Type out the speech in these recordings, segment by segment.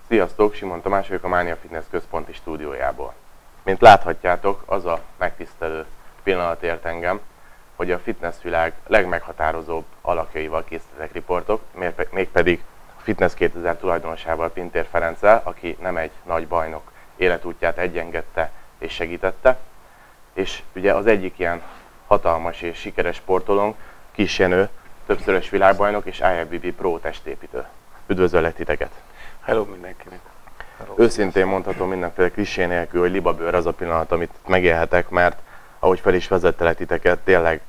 Sziasztok, Simon Tamás vagyok a Mánia Fitness központi stúdiójából. Mint láthatjátok, az a megtisztelő pillanat ért engem, hogy a fitnessvilág legmeghatározóbb alakjaival készítettek riportok, mégpedig a Fitness 2000 tulajdonosával, Pintér Ferenccel, aki nem egy nagy bajnok életútját egyengedte és segítette. És ugye az egyik ilyen hatalmas és sikeres sportolónk, Kis Jenő, többszörös világbajnok és IFBB Pro testépítő. Üdvözöllek titeket! Hello mindenkinek! Hello. Őszintén mondhatom mindenféle klisé nélkül, hogy libabőr az a pillanat, amit megélhetek, mert ahogy fel is vezettelek titeket, tényleg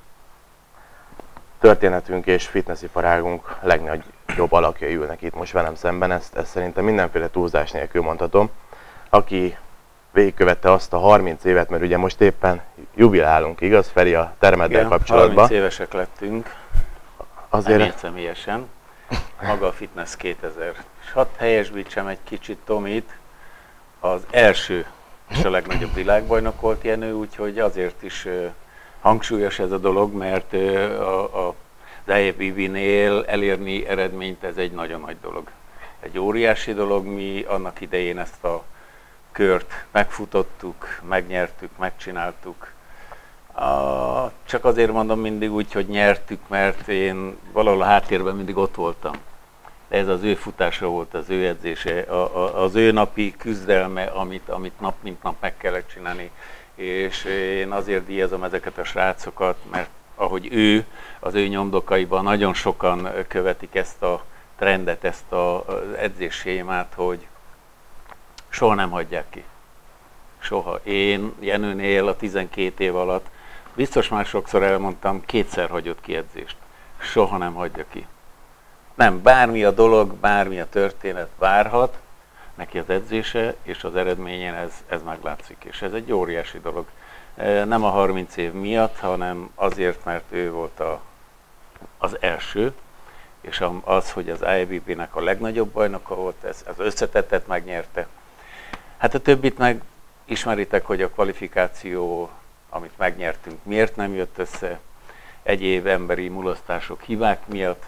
történetünk és fitnessiparágunk legnagyobb alakjai ülnek itt most velem szemben, ezt szerintem mindenféle túlzás nélkül mondhatom. Aki végigkövette azt a 30 évet, mert ugye most éppen jubilálunk, igaz, Feri, a termeddel kapcsolatban? 30 évesek lettünk, azért... nem én személyesen, maga a Fitness 2000. És hadd helyesbítsem egy kicsit Tomit, az első és a legnagyobb világbajnok volt Jenő, úgyhogy azért is hangsúlyos ez a dolog, mert az IFBB-nél elérni eredményt, ez egy nagyon nagy dolog. Egy óriási dolog, mi annak idején ezt a kört megfutottuk, megnyertük, megcsináltuk. Csak azért mondom mindig úgy, hogy nyertük, mert én valahol a háttérben mindig ott voltam. De ez az ő futása volt, az ő edzése, az ő napi küzdelme, amit nap mint nap meg kellett csinálni. És én azért díjazom ezeket a srácokat, mert ahogy ő, az ő nyomdokaiban nagyon sokan követik ezt a trendet, ezt az edzéssémát, hogy soha nem hagyják ki. Soha. Én Jenőnél a 12 év alatt, biztos már sokszor elmondtam, 2-szer hagyott ki edzést. Soha nem hagyja ki. Nem, bármi a dolog, bármi a történet várhat, neki az edzése és az eredményen ez meglátszik. És ez egy óriási dolog. Nem a 30 év miatt, hanem azért, mert ő volt az első, és az, hogy az IFBB-nek a legnagyobb bajnoka volt, ez az összetettet megnyerte. Hát a többit meg ismeritek, hogy a kvalifikáció, amit megnyertünk, miért nem jött össze, egyéb emberi mulasztások, hibák miatt.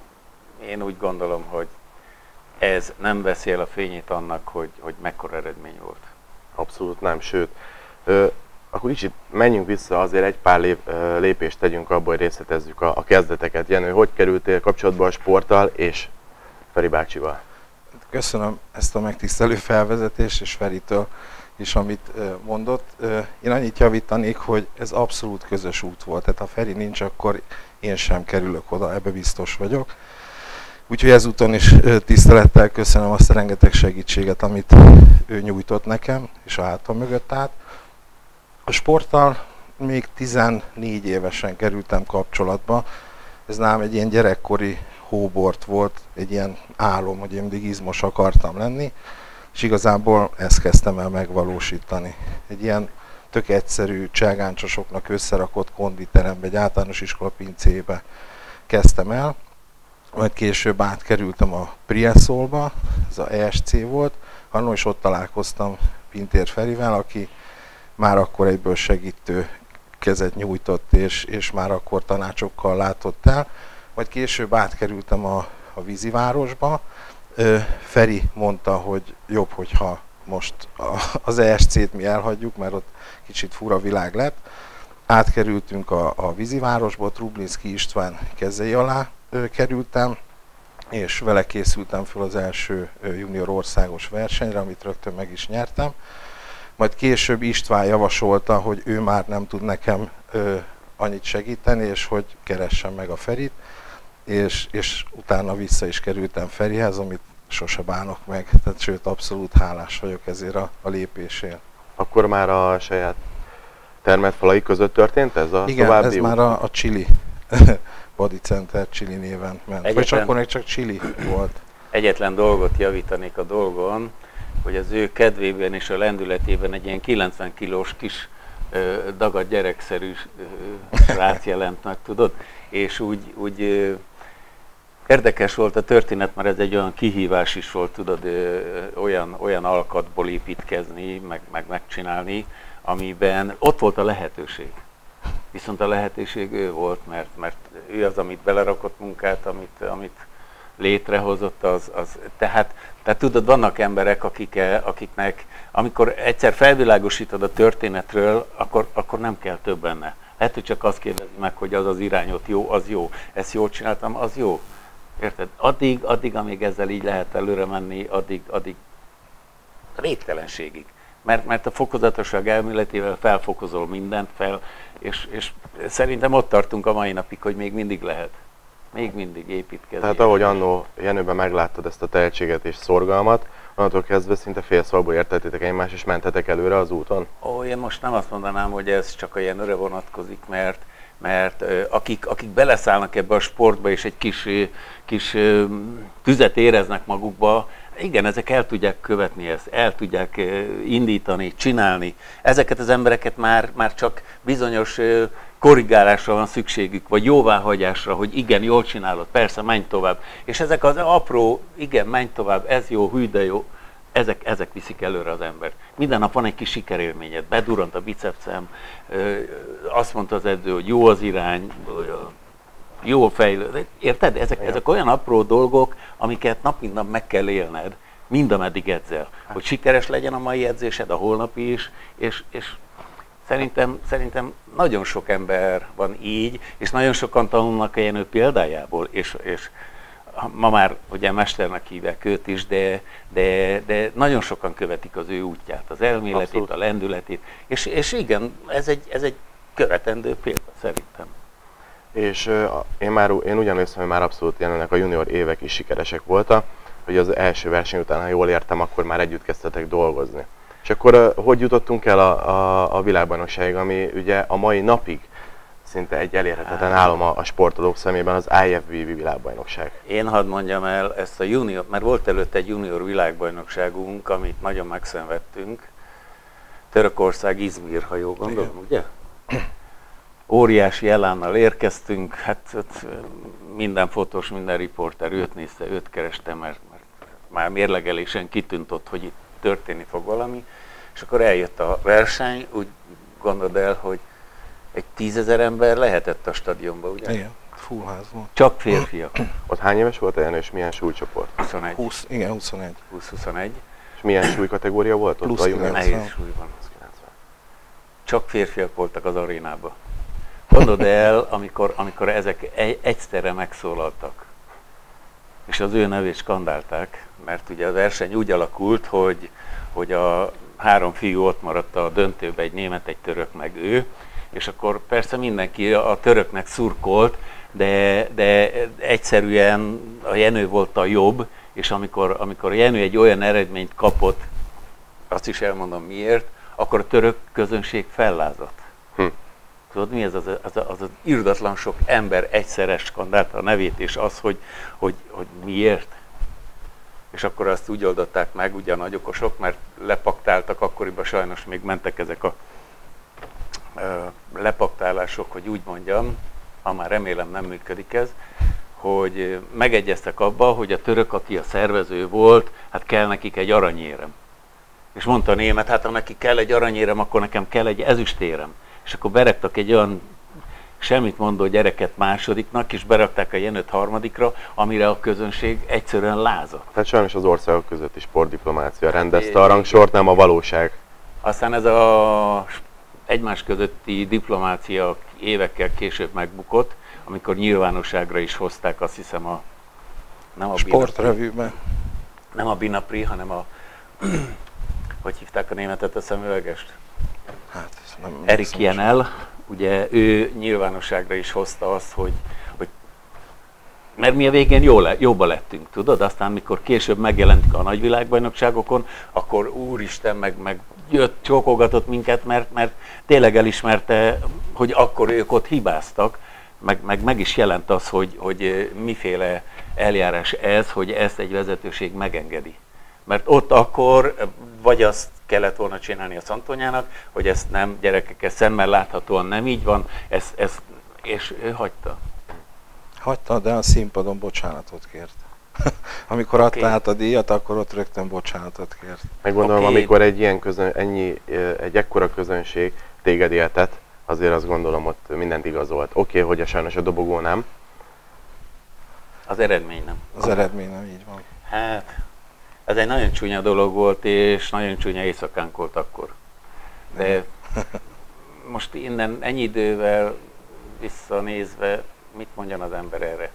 Én úgy gondolom, hogy ez nem veszi el a fényét annak, hogy mekkora eredmény volt. Abszolút nem, sőt. Akkor kicsit menjünk vissza, azért egy pár lépést tegyünk abba, hogy részletezzük a kezdeteket. Jenő, hogy kerültél kapcsolatba a sporttal és Feri bácsival? Köszönöm ezt a megtisztelő felvezetést, és Feritől is, amit mondott. Én annyit javítanék, hogy ez abszolút közös út volt. Tehát ha Feri nincs, akkor én sem kerülök oda, ebbe biztos vagyok. Úgyhogy ezúton is tisztelettel köszönöm azt a rengeteg segítséget, amit ő nyújtott nekem, és a hátam mögött állt. A sporttal még 14 évesen kerültem kapcsolatba. Ez nálam egy ilyen gyerekkori hóbort volt, egy ilyen álom, hogy én mindig izmos akartam lenni, és igazából ezt kezdtem el megvalósítani. Egy ilyen tök egyszerű, cselgáncsosoknak összerakott konditerembe, egy általános iskola pincébe kezdtem el, majd később átkerültem a Priasolba, ez a ESC volt, annól is ott találkoztam Pintér Ferivel, aki már akkor egyből segítő kezet nyújtott, és már akkor tanácsokkal látott el. Majd később átkerültem a vízivárosba. Feri mondta, hogy jobb, hogyha most az ESC-t mi elhagyjuk, mert ott kicsit fura világ lett. Átkerültünk a vízivárosba, Trublinszky István kezei alá kerültem, és vele készültem fel az első junior országos versenyre, amit rögtön meg is nyertem. Majd később István javasolta, hogy ő már nem tud nekem annyit segíteni, és hogy keressem meg a Ferit, és utána vissza is kerültem Ferihez, amit sose bánok meg, tehát sőt abszolút hálás vagyok ezért a lépésért. Akkor már a saját termetfalai között történt ez a igen, további ez út? már a Chili Body Center Chili néven ment. Vagy akkor még csak Chili volt. Egyetlen dolgot javítanék a dolgon, hogy az ő kedvében és a lendületében egy ilyen 90 kilós kis dagadt gyerekszerű srác jelent meg, tudod? És úgy érdekes volt a történet, mert ez egy olyan kihívás is volt, tudod, olyan alkatból építkezni, meg megcsinálni, amiben ott volt a lehetőség. Viszont a lehetőség ő volt, mert ő az, amit belerakott munkát, amit létrehozott, tehát tudod, vannak emberek, akiknek, amikor egyszer felvilágosítod a történetről, akkor nem kell több benne. Lehet, hogy csak azt kérdezi meg, hogy az az irányot jó, az jó. Ezt jól csináltam, az jó. Érted? Addig, amíg ezzel így lehet előre menni, addig végtelenségig. Mert a fokozatosság elméletével felfokozol mindent fel, és szerintem ott tartunk a mai napig, hogy még mindig lehet. Még mindig építkezni. Tehát ahogy annó Jenőben megláttad ezt a tehetséget és szorgalmat, onnantól kezdve szinte félszorból értettétek egymást, és mentetek előre az úton? Én most nem azt mondanám, hogy ez csak a Jenőre vonatkozik, mert akik beleszállnak ebbe a sportba, és egy kis tüzet éreznek magukba, igen, ezek el tudják követni ezt, el tudják indítani, csinálni. Ezeket az embereket már csak bizonyos korrigálásra van szükségük, vagy jóváhagyásra, hogy igen, jól csinálod, persze, menj tovább. És ezek az apró, igen, menj tovább, ez jó, hű, de jó, ezek viszik előre az embert. Minden nap van egy kis sikerélményed, bedurrant a bicepszem, azt mondta az edző, hogy jó az irány, jól fejlőd. Érted? Ezek olyan apró dolgok, amiket nap mint nap meg kell élned, mindameddig edzel. Hogy sikeres legyen a mai edzésed, a holnapi is, és szerintem nagyon sok ember van így, és nagyon sokan tanulnak a Jenő példájából, és ma már ugye mesternek hívják őt is, de nagyon sokan követik az ő útját, az elméletét, abszolút, a lendületét, és igen, ez egy követendő példa szerintem. És én ugyan érzem, hogy már abszolút Jenőnek a junior évek is sikeresek voltak, hogy az első verseny után, ha jól értem, akkor már együtt kezdtetek dolgozni. És akkor hogy jutottunk el a világbajnokságig, ami ugye a mai napig szinte egy elérhetetlen álom a sportolók szemében, az IFBB világbajnokság. Én hadd mondjam el ezt a junior, mert volt előtte egy junior világbajnokságunk, amit nagyon megszenvedtünk. Törökország, Izmir, ha jól gondolom, ugye? Óriási elánnal érkeztünk, hát minden fotós, minden riporter őt nézte, őt kereste, mert már mérlegelésen kitűnt ott, hogy itt történni fog valami, és akkor eljött a verseny, úgy gondold el, hogy egy 10 000 ember lehetett a stadionban, ugye? Igen, full ház volt. Csak férfiak. Ott hány éves volt Jenő, és milyen súlycsoport? 21. 21. 20-21. És milyen súlykategória volt ott? Plusz 90. Nehéz súlyban. Csak férfiak voltak az arénában. Gondold el, amikor ezek egyszerre megszólaltak, és az ő nevét skandálták, mert ugye a verseny úgy alakult, hogy a 3 fiú ott maradt a döntőbe, egy német, egy török, meg ő, és akkor persze mindenki a töröknek szurkolt, de egyszerűen a Jenő volt a jobb, és amikor a Jenő egy olyan eredményt kapott, azt is elmondom miért, akkor a török közönség fellázadt. Tudod, mi ez az irdatlan sok ember egyszerre skandálta a nevét, és az, hogy miért? És akkor azt úgy oldották meg, ugye a nagy okosok, mert lepaktáltak, akkoriban sajnos még mentek ezek a lepaktálások, hogy úgy mondjam, ha már remélem nem működik ez, hogy megegyeztek abba, hogy a török, aki a szervező volt, hát kell nekik egy aranyérem. És mondta a német, hát ha neki kell egy aranyérem, akkor nekem kell egy ezüstérem. És akkor beraktak egy olyan semmit mondó gyereket másodiknak, és berakták a Jenőt harmadikra, amire a közönség egyszerűen lázadt. Tehát sajnos az országok közötti sportdiplomácia rendezte a rangsort, nem a valóság. Aztán ez a egymás közötti diplomácia évekkel később megbukott, amikor nyilvánosságra is hozták, azt hiszem nem a sportrevűben. Nem a Binapri, hanem a hogy hívták a németet, a szemüvegest? Hát, nem Erik Jenel, ugye ő nyilvánosságra is hozta azt, hogy mert mi a végén jóba lettünk, tudod? Aztán, mikor később megjelentünk a nagyvilágbajnokságokon, akkor úristen, meg jött, csókolgatott minket, mert tényleg elismerte, hogy akkor ők ott hibáztak, meg is jelent az, hogy miféle eljárás ez, hogy ezt egy vezetőség megengedi. Mert ott akkor vagy azt kellett volna csinálni a Szantonyának, hogy ezt nem, gyerekek, ez szemmel láthatóan nem így van, és ő hagyta. Hagyta, de a színpadon bocsánatot kért. Amikor adta át a díjat, akkor ott rögtön bocsánatot kért. Meg gondolom, amikor egy egy ekkora közönség téged éltet, azért azt gondolom, ott mindent igazolt. Oké, hogy sajnos a dobogó nem. Az eredmény nem. Az eredmény nem, így van. Hát, ez egy nagyon csúnya dolog volt, és nagyon csúnya éjszakánk volt akkor. De most innen ennyi idővel visszanézve, mit mondjon az ember erre?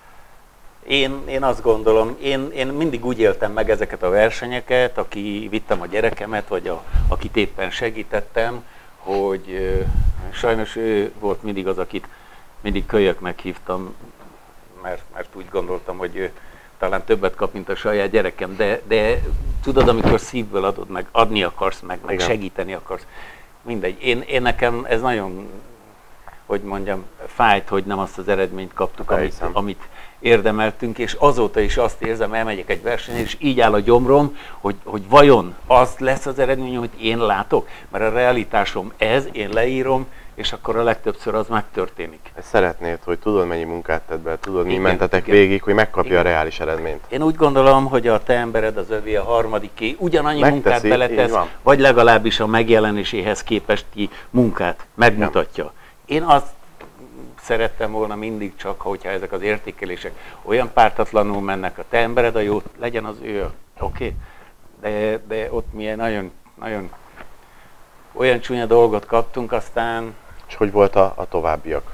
Én azt gondolom, én mindig úgy éltem meg ezeket a versenyeket, aki vittem a gyerekemet, vagy akit éppen segítettem, hogy sajnos ő volt mindig az, akit mindig kölyöknek hívtam, mert úgy gondoltam, hogy ő talán többet kap, mint a saját gyerekem, de tudod, amikor szívből adod meg, adni akarsz, meg segíteni akarsz, mindegy. Én nekem ez nagyon, hogy mondjam, fájt, hogy nem azt az eredményt kaptuk, amit érdemeltünk, és azóta is azt érzem, elmegyek egy versenyen, és így áll a gyomrom, hogy vajon az lesz az eredmény, amit én látok, mert a realitásom ez, én leírom, és akkor a legtöbbször az megtörténik. Szeretnéd, hogy tudod, mennyi munkát tett be, tudod, mi mentetek végig, hogy megkapja a reális eredményt. Én úgy gondolom, hogy a te embered, az övé, a harmadiké ugyanannyi munkát beletesz, vagy legalábbis a megjelenéséhez képesti munkát megmutatja. Én azt szerettem volna mindig csak, hogyha ezek az értékelések olyan pártatlanul mennek, a te embered a jó, legyen az ő, oké? De ott milyen nagyon, nagyon olyan csúnya dolgot kaptunk, aztán... És hogy volt a továbbiak?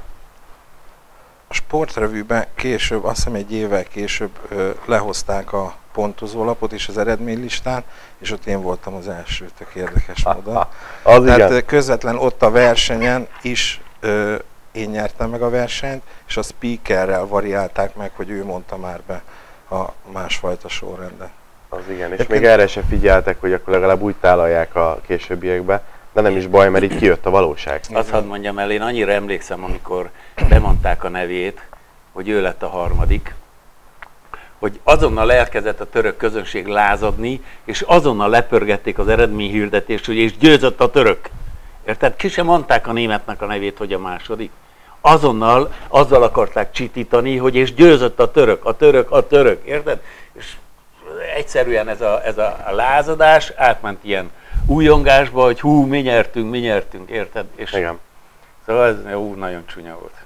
A sportrevűben később, azt hiszem egy évvel később lehozták a pontozólapot és az eredménylistán, és ott én voltam az első, tök érdekes módon. Tehát közvetlen ott a versenyen is én nyertem meg a versenyt, és a speakerrel variálták meg, hogy ő mondta már be a másfajta sorrendet. Az igen, és még erre se figyeltek, hogy akkor legalább úgy tálalják a későbbiekbe, de nem is baj, mert így kijött a valóság. Azt hadd mondjam el, én annyira emlékszem, amikor bemondták a nevét, hogy ő lett a harmadik, hogy azonnal elkezdett a török közönség lázadni, és azonnal lepörgették az eredményhirdetést, hogy és győzött a török. Érted? Ki sem mondták a németnek a nevét, hogy a második. Azonnal azzal akarták csitítani, hogy és győzött a török, érted? És egyszerűen ez a lázadás átment ilyen újongásba, hogy hú, mi nyertünk, érted? És igen. Szóval ez nagyon csúnya volt.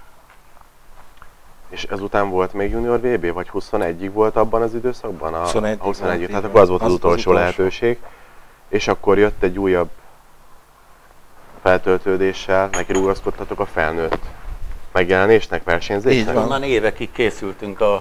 És ezután volt még junior VB, vagy 21-ig volt abban az időszakban? 21-ig. Tehát akkor az volt az utolsó lehetőség. És akkor jött egy újabb feltöltődéssel, neki rugaszkodtatok a felnőtt megjelenésnek, versenyzésnek? Onnan évekig készültünk a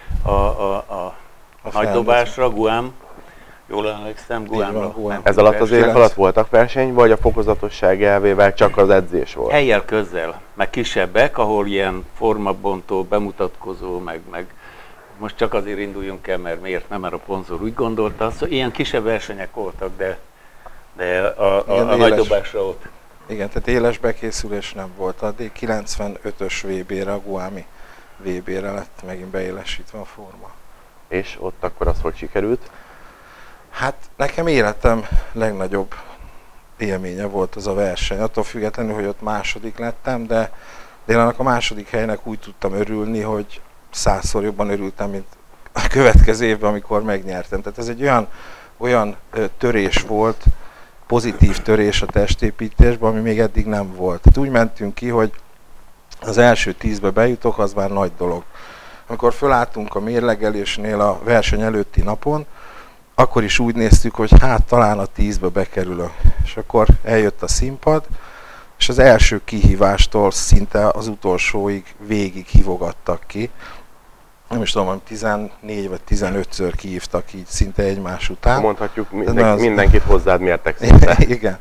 nagydobásra, Guam. Jól emlékszem, Guamra. Ez alatt az évek alatt voltak verseny, vagy a fokozatosság elvével csak az edzés volt? Helyjel közel, meg kisebbek, ahol ilyen formabontó, bemutatkozó, meg most csak azért induljunk el, mert miért nem, mert a ponzor úgy gondolta, szóval ilyen kisebb versenyek voltak, de a nagydobásra ott. Igen, tehát éles bekészülés nem volt. Addig 95-ös VB-re, a guami VB-re lett megint beélesítve a forma. És ott akkor az hogy sikerült? Hát nekem életem legnagyobb élménye volt az a verseny. Attól függetlenül, hogy ott második lettem, de én annak a második helynek úgy tudtam örülni, hogy 100-szor jobban örültem, mint a következő évben, amikor megnyertem. Tehát ez egy olyan törés volt, pozitív törés a testépítésben, ami még eddig nem volt. Tehát úgy mentünk ki, hogy az első 10-be bejutok, az már nagy dolog. Amikor fölálltunk a mérlegelésnél a verseny előtti napon, akkor is úgy néztük, hogy hát talán a 10-be bekerülök. És akkor eljött a színpad, és az első kihívástól szinte az utolsóig végig hívogattak ki. Nem is tudom, 14 vagy 15-ször kihívtak így szinte egymás után. Mondhatjuk, mindenkit hozzád mértek szinte. Igen.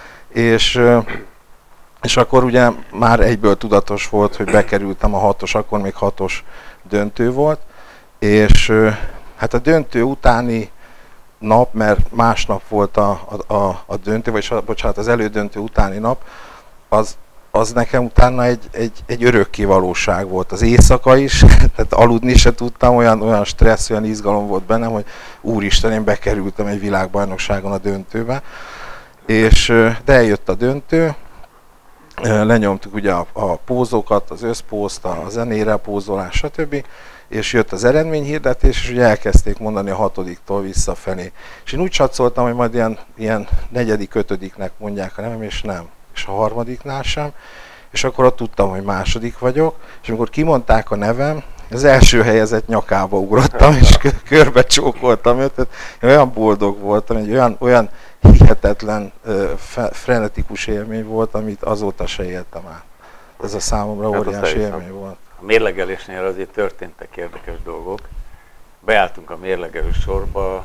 És akkor ugye már egyből tudatos volt, hogy bekerültem a 6-os, akkor még 6-os döntő volt. És hát a döntő utáni nap, mert másnap volt a döntő, vagy bocsánat, az elődöntő utáni nap, az nekem utána egy örökké valóság volt. Az éjszaka is, tehát aludni se tudtam, olyan stressz, olyan izgalom volt bennem, hogy úristen, én bekerültem egy világbajnokságon a döntőbe. De eljött a döntő, lenyomtuk ugye a pózokat, az összpózt, a zenére, a pózolás, stb. És jött az eredményhirdetés, és ugye elkezdték mondani a 6-tól visszafelé. És én úgy satszoltam, hogy majd ilyen 4., 5-nek mondják a nevem, és nem. És a 3-nál sem. És akkor ott tudtam, hogy második vagyok, és amikor kimondták a nevem, Az első helyezett nyakába ugrottam, és körbe csókoltam őt. Tehát olyan boldog voltam, egy olyan hihetetlen, frenetikus élmény volt, amit azóta se éltem át. Ez a számomra óriási élmény volt. A mérlegelésnél azért történtek érdekes dolgok. Beálltunk a mérlegelő sorba,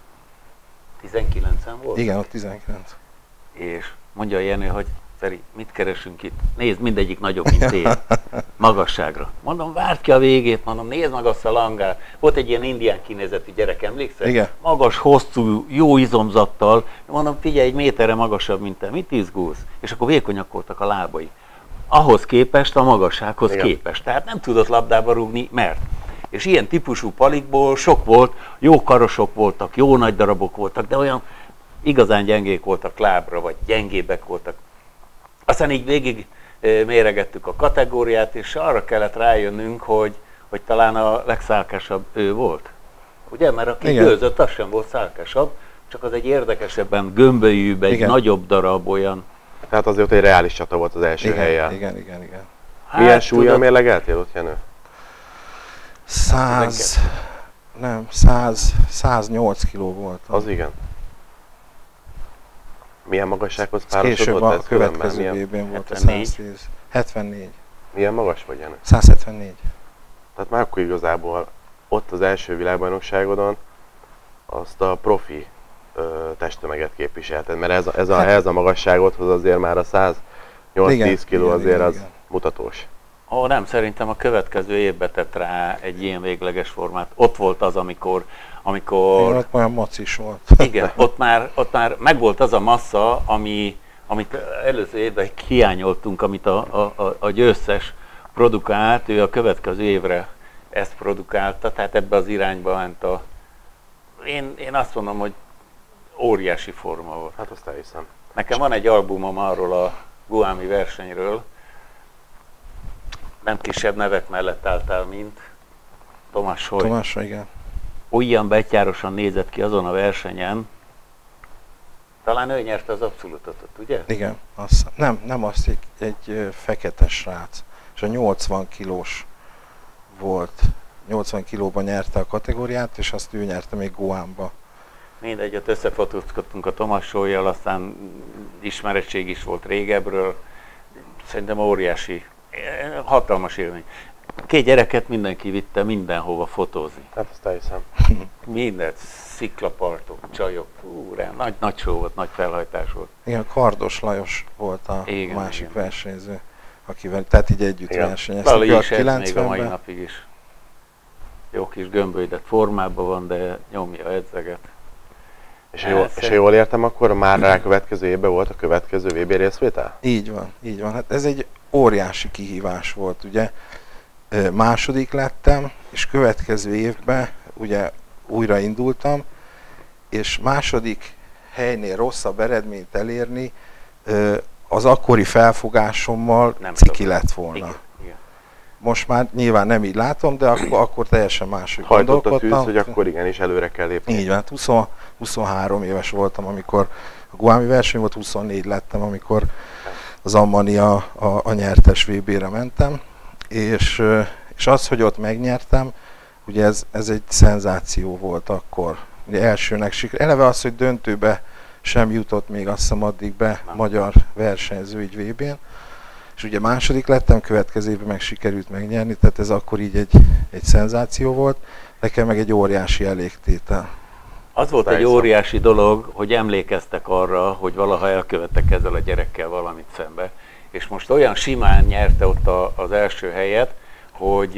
19-en volt? Igen, ott 19. És mondja a Jenő, hogy Feri, mit keresünk itt? Nézd, mindegyik nagyobb, mint én. Magasságra. Mondom, várd ki a végét, mondom, nézd meg azt a langát. Volt egy ilyen indián kinézetű gyerek, emlékszel? Igen. Magas, hosszú, jó izomzattal. Mondom, figyelj, egy méterre magasabb, mint te. Mit izgulsz? És akkor vékonyak voltak a lábai. Ahhoz képest, a magassághoz képest. Tehát nem tudott labdába rúgni, mert. És ilyen típusú palikból sok volt, jó karosok voltak, jó nagy darabok voltak, de olyan igazán gyengék voltak lábra, vagy gyengébbek voltak. Aztán így végig méregettük a kategóriát, és arra kellett rájönnünk, hogy talán a legszálkásabb ő volt. Ugye? Mert aki győzött, az sem volt szálkásabb, csak az egy érdekesebben gömbölyűbb, egy nagyobb darab olyan. Tehát azért egy reális csata volt az első helyen. Igen. Hát, milyen súlyan mérlegeltél ott, Jenő? 108 kiló volt. Az igen. Milyen magassághoz párosodott? Később a következő VB-n volt a 110. 74. Milyen magas vagy, Jenő? 174. Tehát már akkor igazából ott az első világbajnokságodon azt a profi testtömeget képviselted, mert ez a magasságodhoz azért már a 108-10 kiló azért az mutatós. Ó, nem, szerintem a következő évben tett rá egy ilyen végleges formát. Ott volt az, amikor... Igen, ott olyan macis volt. Igen, ott már megvolt az a massza, amit előző évben hiányoltunk, amit a győztes produkált, ő a következő évre ezt produkálta, tehát ebbe az irányba ment a... Én azt mondom, hogy óriási forma volt. Hát azt elhiszem. Nekem van egy albumom arról a guami versenyről, nem kisebb nevek mellett álltál, mint Tomás Hoy. Tomás, igen. Olyan betyárosan nézett ki azon a versenyen, talán ő nyerte az abszolútot, ugye? Igen, nem azt, egy fekete srác, és a 80 kilós volt, 80 kilóban nyerte a kategóriát, és azt ő nyerte még Guamba. Mindegy, ott összefotózkodtunk a Tomás Hoyjal, aztán ismerettség is volt régebről, szerintem óriási, hatalmas élmény. 2 gyereket mindenki vitte mindenhova fotózni. Hát azt elhiszem. Mindent, sziklapartok, csajok, nagy show volt, nagy felhajtás volt. Igen, Kardos Lajos volt a másik igen. versenyző, akivel, tehát így együtt versenyeztünk. Lali is ez még a mai napig is. Jó kis gömbölydett formában van, de nyomja edzeget. És jól értem, akkor már rá következő évben volt a következő VB részvétel? Így van. Hát ez egy óriási kihívás volt, ugye. Második lettem, és következő évben ugye újra indultam, és második helynél rosszabb eredményt elérni az akkori felfogásommal nem ciki lett volna. Igen. Most már nyilván nem így látom, de akkor teljesen máshogy gondolkodtam. Hajtott a tűz, hogy akkor igenis előre kell lépni. Így van, 23 éves voltam, amikor a guami verseny volt, 24 lettem, amikor az Ammani a nyertes VB-re mentem. És az, hogy ott megnyertem, ugye ez egy szenzáció volt akkor. Ugye elsőnek sikerült. Eleve az, hogy döntőbe sem jutott még azt hiszem addig be magyar versenyző így VB-n. És ugye második lettem, következő évben meg sikerült megnyerni, tehát ez akkor így egy szenzáció volt. Nekem meg egy óriási elégtétel. Az volt egy óriási dolog, hogy emlékeztek arra, hogy valaha elkövettek ezzel a gyerekkel valamit szembe. És most olyan simán nyerte ott az első helyet, hogy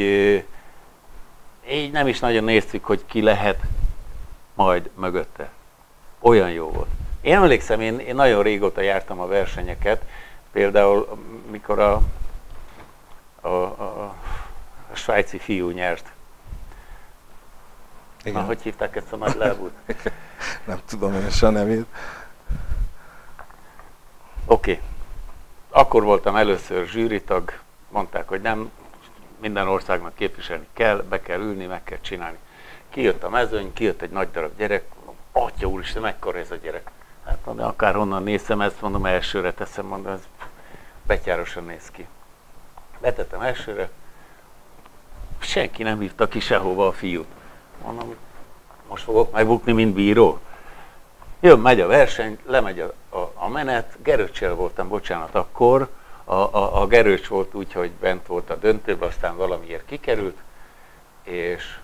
így nem is nagyon néztük, hogy ki lehet majd mögötte. Olyan jó volt. Én emlékszem, én nagyon régóta jártam a versenyeket, például mikor a svájci fiú nyert. Igen. Na, hogy hívták ezt a nagy lábút? Nem tudom én se a nevét. Oké. Akkor voltam először zsűritag, mondták, hogy nem, minden országnak képviselni kell, be kell ülni, meg kell csinálni. Kijött a mezőny, kijött egy nagy darab gyerek, atya úristen, mekkora ez a gyerek. Hát mondom, akárhonnan nézem ezt, mondom, elsőre teszem, mondom, ez betyárosan néz ki. Betettem elsőre, senki nem hívta ki sehova a fiút. Mondom, most fogok megbukni, mint bíró. Jön, megy a verseny, lemegy a menet, Geröccsel voltam, bocsánat, akkor. A Geröcs volt úgy, hogy bent volt a döntőben, aztán valamiért kikerült, és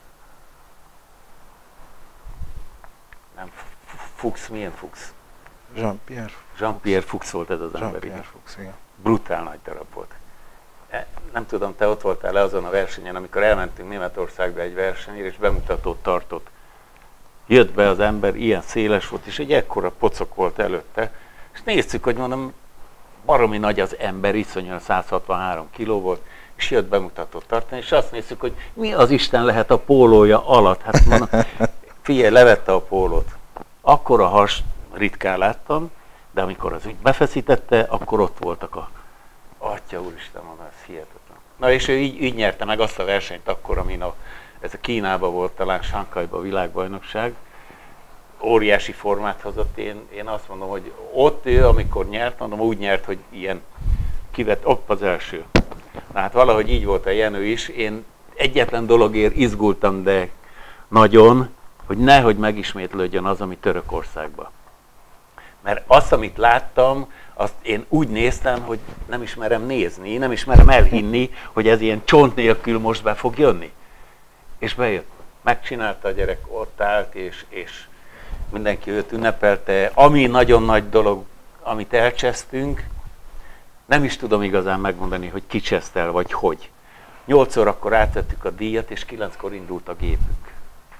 nem, Fuchs, milyen Fuchs? Jean-Pierre Fuchs volt ez az ember. Jean-Pierre Fuchs, igen. Brutál nagy darab volt. Nem tudom, te ott voltál le azon a versenyen, amikor elmentünk Németországba egy versenyre, és bemutatót tartott. Jött be az ember, ilyen széles volt, és egy ekkora pocok volt előtte, és néztük, hogy mondom, baromi nagy az ember, iszonyúan 163 kiló volt, és jött bemutatót tartani, és azt néztük, hogy mi az Isten lehet a pólója alatt. Hát mondom, figyelj, levette a pólót. Akkora has ritkán láttam, de amikor az úgy befeszítette, akkor ott voltak a... Atya úristen, mondom, ez hihetetlen. Na és ő így nyerte meg azt a versenyt akkor, amin ez a Kínában volt, talán Sanghajban a világbajnokság. Óriási formát hozott. Én azt mondom, hogy ott ő, amikor nyert, mondom, úgy nyert, hogy ilyen kivett, ott az első. Na hát valahogy így volt a Jenő is. Én egyetlen dologért izgultam, de nagyon, hogy nehogy megismétlődjön az, ami Törökországban. Mert azt, amit láttam, azt én úgy néztem, hogy nem is merem nézni, nem is merem elhinni, hogy ez ilyen csont nélkül most be fog jönni. És bejött. Megcsinálta a gyerek, ott állt, és mindenki őt ünnepelte. Ami nagyon nagy dolog, amit elcsesztünk, nem is tudom igazán megmondani, hogy ki csesztel, vagy hogy. 8 órakor átvettük a díjat, és 9-kor indult a gépünk.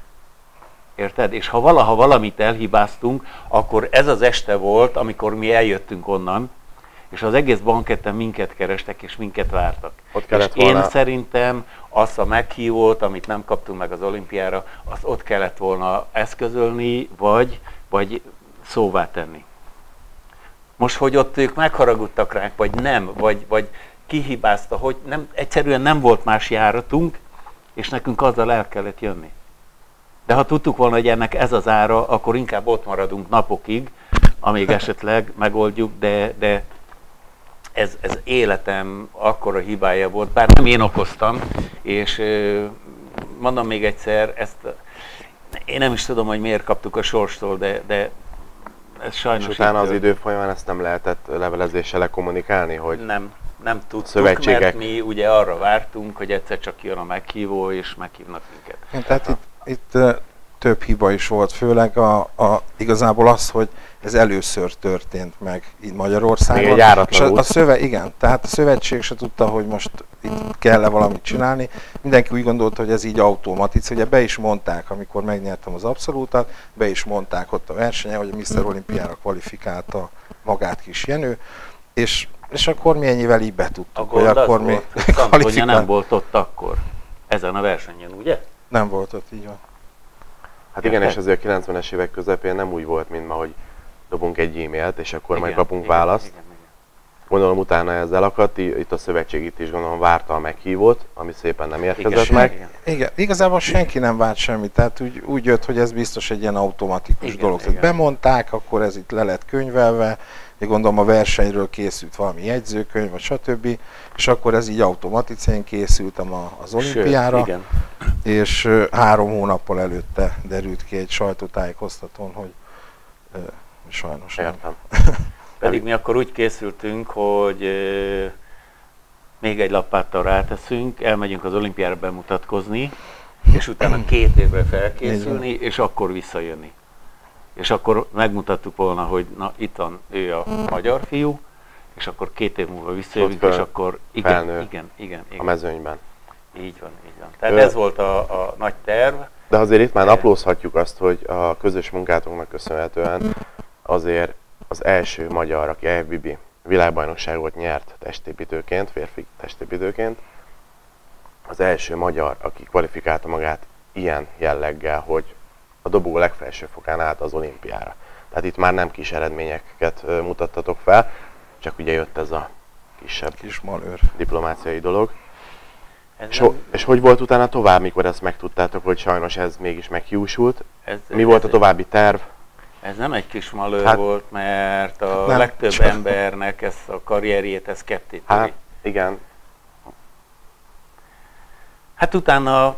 Érted? És ha valaha valamit elhibáztunk, akkor ez az este volt, amikor mi eljöttünk onnan, és az egész banketten minket kerestek, és minket vártak. És én szerintem azt a meghívót, amit nem kaptunk meg az olimpiára, azt ott kellett volna eszközölni, vagy szóvá tenni. Most, hogy ott ők megharagudtak ránk, vagy nem, vagy kihibázta, hogy nem, egyszerűen nem volt más járatunk, és nekünk azzal el kellett jönni. De ha tudtuk volna, hogy ennek ez az ára, akkor inkább ott maradunk napokig, amíg esetleg megoldjuk, de ez életem akkora hibája volt, bár nem én okoztam, és mondom még egyszer, én nem is tudom, hogy miért kaptuk a sorstól, de ez sajnos... És utána az idő folyamán ezt nem lehetett levelezéssel lekommunikálni, hogy... Nem tudtuk, mert mi ugye arra vártunk, hogy egyszer csak jön a meghívó, és meghívnak minket. Tehát itt több hiba is volt, főleg igazából az, hogy ez először történt meg így Magyarországon. Még egy járatlan út. Igen, tehát a szövetség se tudta, hogy most itt kell-e valamit csinálni. Mindenki úgy gondolta, hogy ez így automatikus. Ugye be is mondták, amikor megnyertem az abszolútat, be is mondták ott a versenyen, hogy a Mr. Olympiára kvalifikálta magát Kis Jenő, és akkor mi ennyivel így betudtuk, hogy akkor mi kvalifikáltunk. Nem volt ott akkor, ezen a versenyen, ugye? Nem volt ott, így van. Hát igen, és azért a 90-es évek közepén nem úgy volt, mint ma, hogy dobunk egy e-mailt, és akkor igen, majd kapunk választ. Igen. Gondolom utána ez elakadt, itt a szövetség itt is gondolom várta a meghívót, ami szépen nem érkezett meg. Igen, igazából senki nem várt semmit, tehát úgy jött, hogy ez biztos egy ilyen automatikus dolog. Igen. Bemondták, akkor ez itt le lett könyvelve, gondolom a versenyről készült valami jegyzőkönyv, vagy stb. És akkor ez így automatikusan készültem az olimpiára, és 3 hónappal előtte derült ki egy sajtótájékoztatón, hogy sajnos értem. Pedig mi akkor úgy készültünk, hogy még egy lappáttal ráteszünk, elmegyünk az olimpiára bemutatkozni, és utána 2 évre felkészülni, és akkor visszajönni. És akkor megmutattuk volna, hogy na itt van ő a magyar fiú, és akkor 2 év múlva visszajövünk, és akkor igen. A mezőnyben. Így van. Tehát ez volt a nagy terv. De azért itt már naplózhatjuk azt, hogy a közös munkátunknak köszönhetően azért az első magyar, aki FBB világbajnokságot nyert testépítőként, férfi testépítőként, az első magyar, aki kvalifikálta magát ilyen jelleggel, hogy a dobogó legfelső fokán állt az olimpiára. Tehát itt már nem kis eredményeket mutattatok fel, csak ugye jött ez a kis malőr diplomáciai dolog. És hogy volt utána tovább, mikor ezt megtudtátok, hogy sajnos ez mégis meghiúsult? Mi volt a további terv? Ez nem egy kis malőr volt, mert a legtöbb embernek ezt a karrierjét ez ketté töri. Hát igen. Hát utána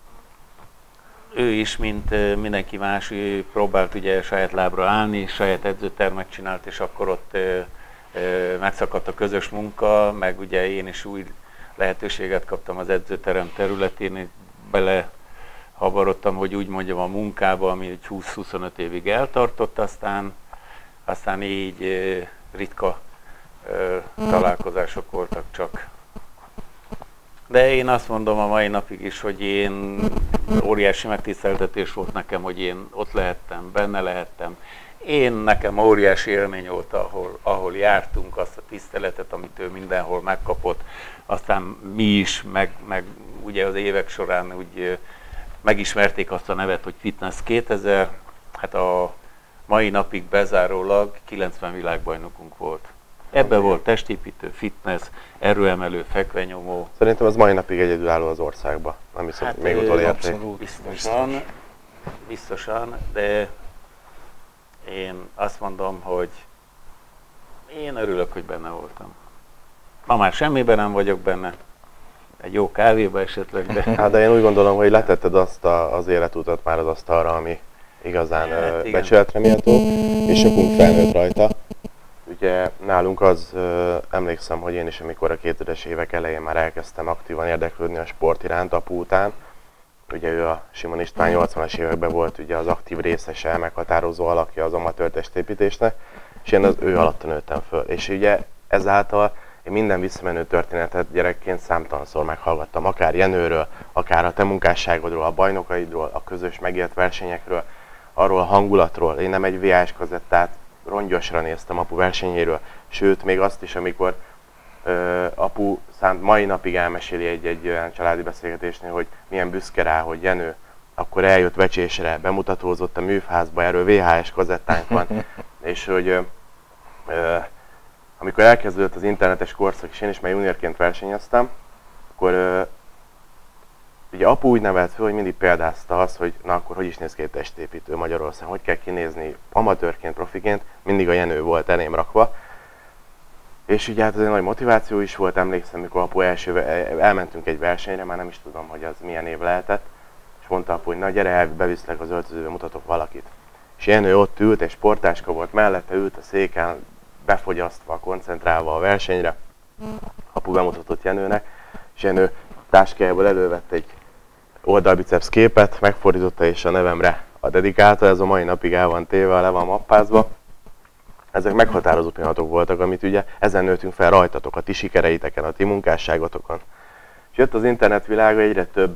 ő is, mint mindenki más, ő próbált ugye saját lábra állni, saját edzőtermet csinált, és akkor ott megszakadt a közös munka, meg ugye én is új lehetőséget kaptam az edzőterem területén, belehabarodtam, hogy úgy mondjam, a munkába, ami 20-25 évig eltartott, aztán így ritka találkozások voltak csak. De én azt mondom a mai napig is, hogy én óriási megtiszteltetés volt nekem, hogy én ott lehettem, benne lehettem. Nekem óriási élmény volt, ahol jártunk, azt a tiszteletet, amit ő mindenhol megkapott. Aztán mi is, meg ugye az évek során úgy megismerték azt a nevet, hogy Fitness 2000. Hát a mai napig bezárólag 90 világbajnokunk volt. Ebben volt testépítő, fitness, erőemelő, fekvenyomó. Szerintem az mai napig egyedülálló az országban. Nem hiszem, hát, még utolérték. Biztosan, de én azt mondom, hogy én örülök, hogy benne voltam. Ma már semmiben nem vagyok benne. Egy jó kávéba esetleg, de... Hát de én úgy gondolom, hogy letetted azt az életutat már az asztalra, ami igazán becsületre méltó, és sokunk felnőtt rajta. Ugye nálunk az, emlékszem, hogy én is, amikor a 2000-es évek elején már elkezdtem aktívan érdeklődni a sport iránt apu után. Ugye ő a Simon István 80-as években volt ugye az aktív részese, meghatározó alakja az amatőr testépítésnek, és én az ő alatt nőttem föl. És ugye ezáltal én minden visszamenő történetet gyerekként számtalanszor meghallgattam, akár Jenőről, akár a te munkásságodról, a bajnokaidról, a közös megélt versenyekről, arról a hangulatról. Én nem egy VHS kazettát rongyosra néztem apu versenyéről, sőt, még azt is, amikor apu mai napig elmeséli egy olyan családi beszélgetésnél, hogy milyen büszke rá, hogy Jenő akkor eljött Vecsésre, bemutatózott a műfázba, erről VHS kazettánk van, és hogy amikor elkezdődött az internetes korszak, és én is már juniorként versenyeztem, akkor ugye apu úgy nevelt fel, hogy mindig példázta azt, hogy na akkor hogy is néz ki egy testépítő Magyarországon, hogy kell kinézni amatőrként, profiként, mindig a Jenő volt elém rakva. És ugye hát ez egy nagy motiváció is volt, emlékszem, mikor apu elmentünk egy versenyre, már nem is tudom, hogy az milyen év lehetett, és mondta apu, hogy na gyere, beviszlek az öltözőbe, mutatok valakit. És Jenő ott ült, egy sportáska volt mellette, ült a széken, befogyasztva, koncentrálva a versenyre. Apu bemutatott Jenőnek, és Jenő táskájából elővett egy oldalbiceps képet, megfordította és a nevemre a dedikálta, ez a mai napig el van téve, le van mappázva. Ezek meghatározó pillanatok voltak, amit ugye ezen nőttünk fel rajtatok, a ti sikereiteken, a ti munkásságotokon. És jött az internet világa, egyre több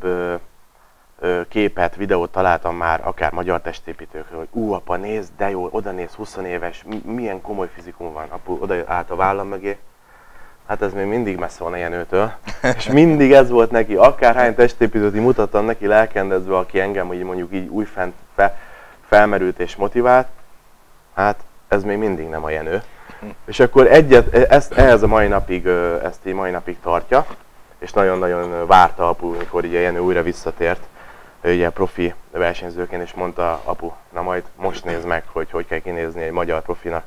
képet, videót találtam már, akár magyar testépítőkről, hogy apa, nézd, de jó, oda néz, 20 éves, milyen komoly fizikum van. Apu oda állt a vállam mögé. Hát ez még mindig messze van a Jenőtől. És mindig ez volt neki, akárhány testépítőt mutattam neki lelkendezve, aki engem így mondjuk így újfent felmerült és motivált. Hát ez még mindig nem a Jenő. És akkor ehhez a mai napig, ezt így mai napig tartja, és nagyon-nagyon várta apu, amikor ugye Jenő újra visszatért, ugye profi versenyzőként, és mondta apu, na majd most nézd meg, hogy kell kinézni egy magyar profinak.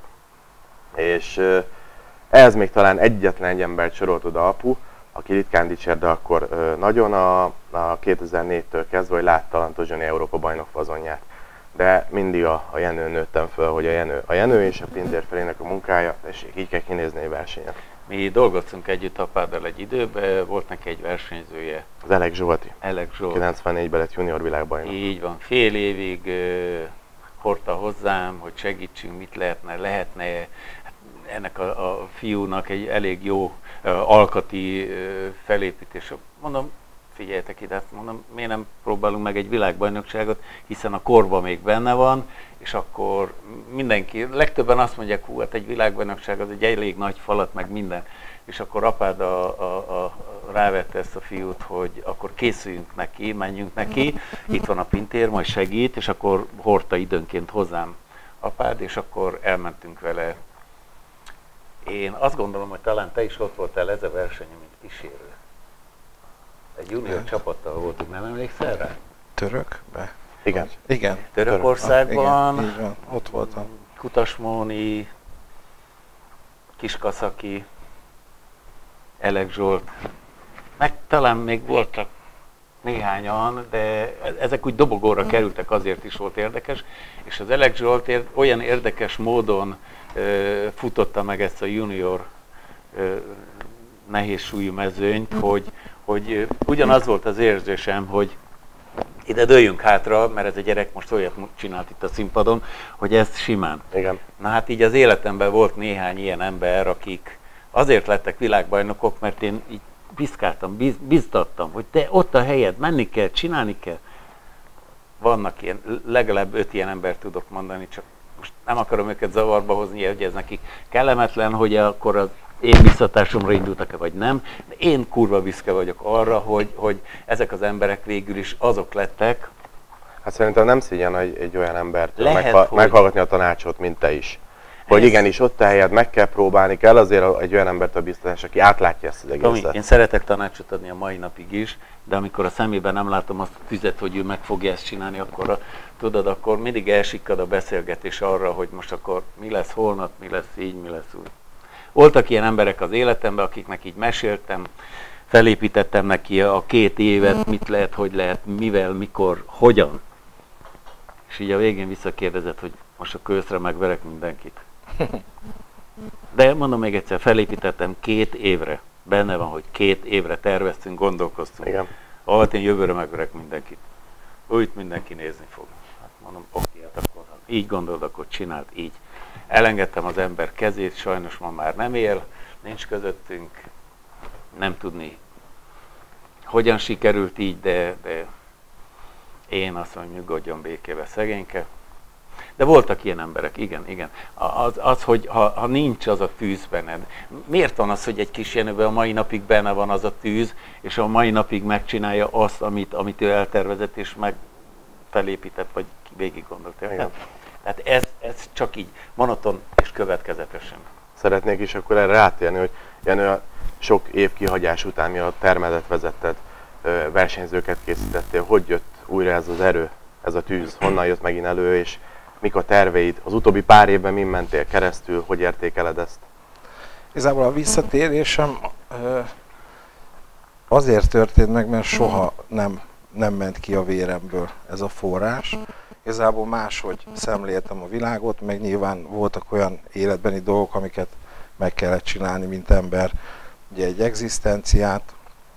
És ehhez még talán egyetlen egy embert sorolt oda apu, aki ritkán dicsér, de akkor nagyon a 2004-től kezdve, hogy látta Antozsoni Európa bajnok fazonját. De mindig a Jenőn nőttem föl, hogy a Jenő és a Pintér Ferének a munkája, és így kell kinézni egy versenyen. Mi dolgoztunk együtt apáddal egy időben, volt neki egy versenyzője. Az Elek Zsolti. Elek Zsolt. 94-ben lett junior világbajnok. Így van, fél évig hordta hozzám, hogy segítsünk, mit lehetne hát ennek a fiúnak egy elég jó alkati felépítés. Mondom, figyeljetek ide, mondom, miért nem próbálunk meg egy világbajnokságot, hiszen a korban még benne van, és akkor mindenki, legtöbben azt mondják, hú, hát egy világbajnokság az egy elég nagy falat, meg minden. És akkor apád rávette ezt a fiút, hogy akkor készüljünk neki, menjünk neki, itt van a Pintér, majd segít, és akkor hordta időnként hozzám apád, és akkor elmentünk vele. Én azt gondolom, hogy talán te is ott voltál ez a versenyen, mint kísérő. Egy junior csapattal voltunk, nem emlékszel rá? Törökbe? Igen. Igen. Törökországban. Igen, így van. Ott voltam. Kutasmóni, Kiskaszaki, Elek Zsolt. Meg talán még voltak néhányan, de ezek úgy dobogóra kerültek, azért is volt érdekes, és az Elek Zsolt olyan érdekes módon futotta meg ezt a junior nehéz súlyú mezőnyt, hogy ugyanaz volt az érzésem, hogy ide dőljünk hátra, mert ez a gyerek most olyat csinált itt a színpadon, hogy ez simán. Igen. Na hát így az életemben volt néhány ilyen ember, akik azért lettek világbajnokok, mert én így piszkáltam, biztattam, hogy te ott a helyed, menni kell, csinálni kell. Vannak ilyen, legalább 5 ilyen embert tudok mondani, csak most nem akarom őket zavarba hozni, hogy ez nekik kellemetlen, hogy akkor az én biztatásomra indultak-e vagy nem. De én kurva büszke vagyok arra, hogy ezek az emberek végül is azok lettek. Hát szerintem nem szégyen egy olyan embert Lehet, meghallgatni a tanácsot, mint te is. Hogy igenis ott a helyed, meg kell próbálni, kell azért egy olyan embert a biztatás, aki átlátja ezt az egészet. Tomi, én szeretek tanácsot adni a mai napig is, de amikor a szemében nem látom azt a tüzet, hogy ő meg fogja ezt csinálni, akkor tudod, akkor mindig elsikkad a beszélgetés arra, hogy most akkor mi lesz holnap, mi lesz így, mi lesz úgy. Voltak ilyen emberek az életemben, akiknek így meséltem, felépítettem neki a 2 évet, mit lehet, hogy lehet, mivel, mikor, hogyan. És így a végén visszakérdezett, hogy most akkor őszre megverek mindenkit. De mondom még egyszer, felépítettem 2 évre. Benne van, hogy 2 évre terveztünk, gondolkoztunk. Igen. Ahol én jövőre megverek mindenkit. Úgy mindenki nézni fog. Hát mondom, oké, hát akkor így gondolod, akkor csináld így. Elengedtem az ember kezét, sajnos ma már nem él, nincs közöttünk, nem tudni, hogyan sikerült így, de én azt mondom, nyugodjon békébe szegényke. De voltak ilyen emberek, igen. Az hogy ha nincs az a tűz benned. Miért van az, hogy egy kis Jenőben a mai napig benne van az a tűz, és a mai napig megcsinálja azt, amit ő eltervezett, és meg felépített, vagy végig gondolt. Tehát ez csak így, monoton és következetesen. Szeretnék is akkor erre rátérni, hogy Jenő, sok év kihagyás után, mielőtt termedet vezetted, versenyzőket készítettél, hogy jött újra ez az erő, ez a tűz, honnan jött megint elő, és mik a terveid? Az utóbbi pár évben min mentél keresztül, hogy értékeled ezt? Igazából a visszatérésem azért történt meg, mert soha nem ment ki a véremből ez a forrás. Igazából máshogy szemléltem a világot, meg nyilván voltak olyan életbeni dolgok, amiket meg kellett csinálni, mint ember. Ugye egy egzisztenciát,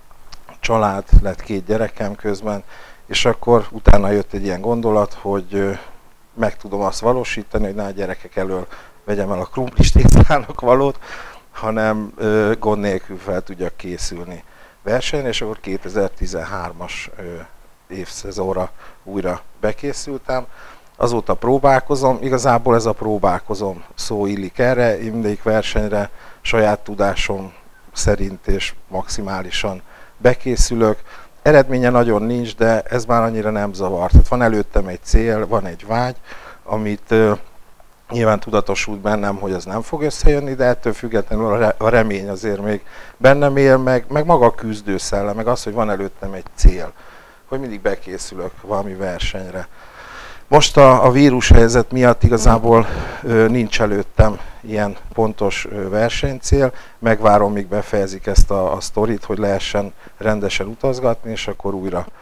család, lett 2 gyerekem közben, és akkor utána jött egy ilyen gondolat, hogy meg tudom azt valósítani, hogy ne a gyerekek elől vegyem el a krumplis tésztának valót, hanem gond nélkül fel tudjak készülni versenyre, és akkor 2013-as évszezonra újra bekészültem. Azóta próbálkozom, igazából ez a próbálkozom szó illik erre, én mindegyik versenyre saját tudásom szerint és maximálisan bekészülök. Eredménye nagyon nincs, de ez már annyira nem zavar. Tehát van előttem egy cél, van egy vágy, amit nyilván tudatosult bennem, hogy ez nem fog összejönni, de ettől függetlenül a remény azért még bennem él, meg maga a küzdőszellem, meg az, hogy van előttem egy cél, hogy mindig bekészülök valami versenyre. Most a vírushelyzet miatt igazából nincs előttem ilyen pontos versenycél, megvárom, míg befejezik ezt a sztorit, hogy lehessen rendesen utazgatni, és akkor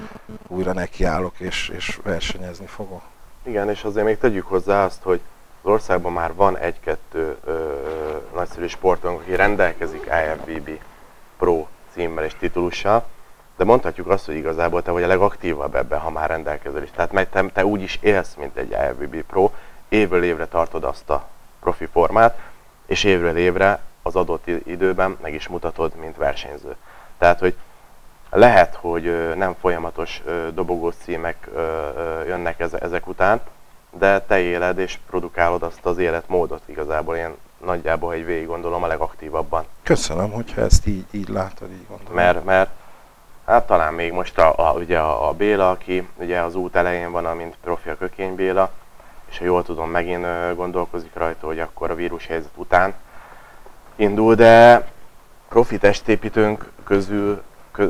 újra nekiállok, és versenyezni fogok. Igen, és azért még tegyük hozzá azt, hogy az országban már van 1-2 nagyszerű sportunk, aki rendelkezik IFBB Pro címmel és titulussal, de mondhatjuk azt, hogy igazából te vagy a legaktívabb ebben, ha már rendelkezel is. Tehát te úgy is élsz, mint egy IFBB Pro, évről évre tartod azt a profi formát, és évről évre az adott időben meg is mutatod, mint versenyző. Tehát, hogy lehet, hogy nem folyamatos dobogós címek jönnek ezek után, de te éled és produkálod azt az életmódot igazából, én nagyjából, ha így végig gondolom, a legaktívabban. Köszönöm, hogyha ezt így látod, így gondolom. Mert hát talán még most ugye a Béla, aki ugye az út elején van, amint profi a Kökény Béla, és ha jól tudom, megint gondolkozik rajta, hogy akkor a vírushelyzet után indul, de profi testépítőnk közül,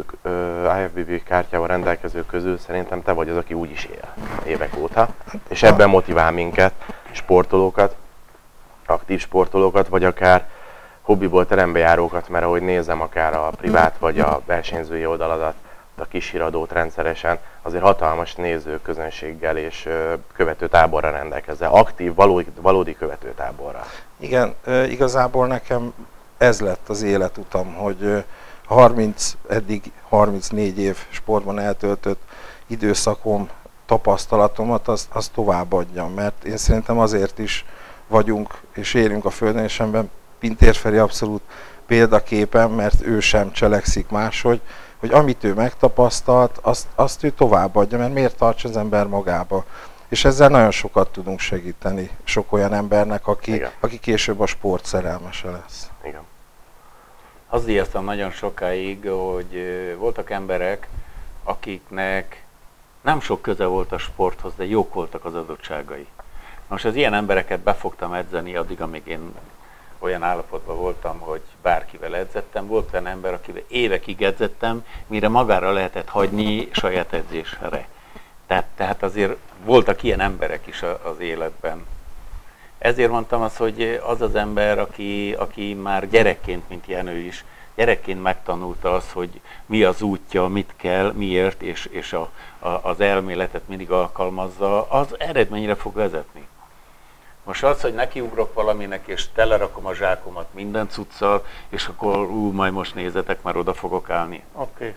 IFBB kártyával rendelkezők közül szerintem te vagy az, aki úgy is él évek óta, és ebben motivál minket, sportolókat, aktív sportolókat, vagy akár hobbiból terembe járókat, mert ahogy nézem, akár a privát vagy a versenyzői oldaladat, a kis híradót rendszeresen, azért hatalmas nézőközönséggel és követőtáborra rendelkezzel, aktív, valódi követőtáborra. Igen, igazából nekem ez lett az életutam, hogy eddig 34 év sportban eltöltött időszakom, tapasztalatomat, azt továbbadjam, mert én szerintem azért is vagyunk és élünk a Földön, és ebben Pintér Feri abszolút példaképen, mert ő sem cselekszik máshogy, hogy amit ő megtapasztalt, azt ő továbbadja, mert miért tartsa az ember magába. És ezzel nagyon sokat tudunk segíteni sok olyan embernek, aki később a sport szerelmese lesz. Igen. Azt írtam nagyon sokáig, hogy voltak emberek, akiknek nem sok köze volt a sporthoz, de jók voltak az adottságai. Most az ilyen embereket befogtam edzeni addig, amíg én olyan állapotban voltam, hogy bárkivel edzettem. Volt olyan ember, akivel évekig edzettem, mire magára lehetett hagyni saját edzésre. Tehát azért voltak ilyen emberek is az életben. Ezért mondtam azt, hogy az az ember, aki már gyerekként, mint Jenő is, gyerekként megtanulta azt, hogy mi az útja, mit kell, miért, és az elméletet mindig alkalmazza, az eredményre fog vezetni. Most az, hogy nekiugrok valaminek, és telerakom a zsákomat minden cuccal, és akkor majd most nézzetek, már oda fogok állni. Oké.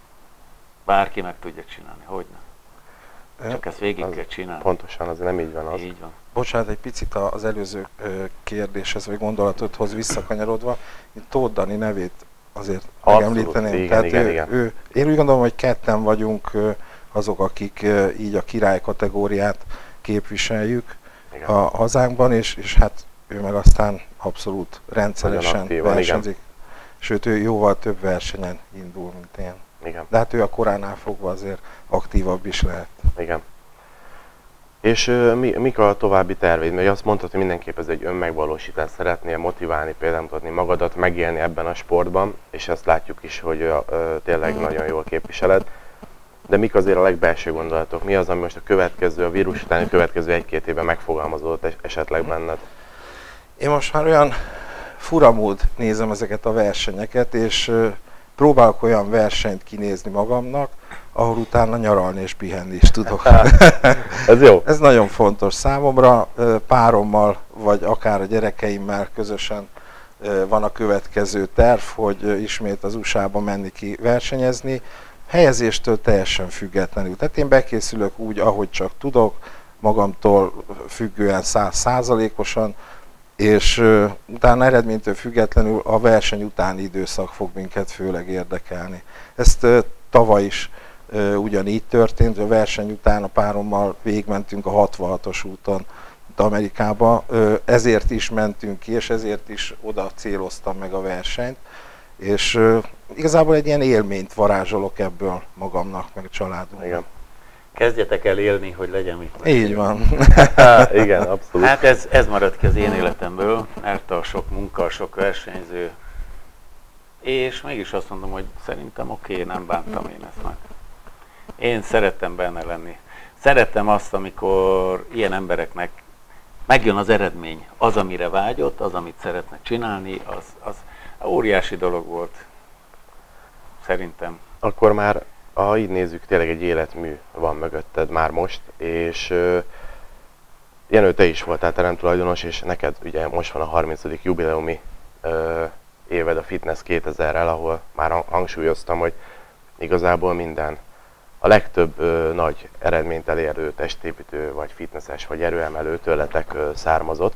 Bárki meg tudja csinálni, hogyne. Csak ezt végig kell csinálni. Pontosan, az nem így van az. Így van. Bocsánat, egy picit az előző kérdéshez, vagy gondolatodhoz visszakanyarodva, én Tóth Dani nevét azért megemlíteném. Igen. Én úgy gondolom, hogy ketten vagyunk azok, akik így a király kategóriát képviseljük a hazánkban, és hát ő meg aztán abszolút rendszeresen versenyzik. Sőt, ő jóval több versenyen indul, mint én. Igen. De hát ő a koránál fogva azért aktívabb is lehet. Igen. És mik a további terveid? Mert azt mondtad, hogy mindenképp ez egy önmegvalósítás, szeretnél motiválni, például mutatni magadat, megélni ebben a sportban, és ezt látjuk is, hogy tényleg nagyon jól képviseled. De mik azért a legbelső gondolatok? Mi az, ami most a vírus utáni következő 1-2 évben megfogalmazódott esetleg benned? Én most már olyan furamód nézem ezeket a versenyeket, és próbálok olyan versenyt kinézni magamnak, ahol utána nyaralni és pihenni is tudok. Ez jó. Ez nagyon fontos számomra. Párommal, vagy akár a gyerekeimmel közösen van a következő terv, hogy ismét az USA-ba menni ki versenyezni. Helyezéstől teljesen függetlenül. Tehát én bekészülök úgy, ahogy csak tudok, magamtól függően 100%-osan, és utána eredménytől függetlenül a verseny utáni időszak fog minket főleg érdekelni. Ezt tavaly is ugyanígy történt, hogy a verseny után a párommal végigmentünk a 66-os úton Amerikába, ezért is mentünk ki, és ezért is oda céloztam meg a versenyt, és igazából egy ilyen élményt varázsolok ebből magamnak, meg a családunknak. Igen. Kezdjetek el élni, hogy legyen mit. Így van. Igen, abszolút. Hát ez maradt ki az én életemből, mert a sok munka, a sok versenyző, és mégis azt mondom, hogy szerintem oké, nem bántam én ezt meg. Én szerettem benne lenni. Szerettem azt, amikor ilyen embereknek megjön az eredmény, az, amire vágyott, az, amit szeretnek csinálni, az óriási dolog volt. Szerintem. Akkor már, ha így nézzük, tényleg egy életmű van mögötted már most, és Jenő, te is voltál teremtulajdonos, és neked ugye most van a 30. jubileumi éved a Fitness 2000-rel, ahol már hangsúlyoztam, hogy igazából minden, a legtöbb nagy eredményt elérő testépítő, vagy fitnesses, vagy erőemelő tőletek származott.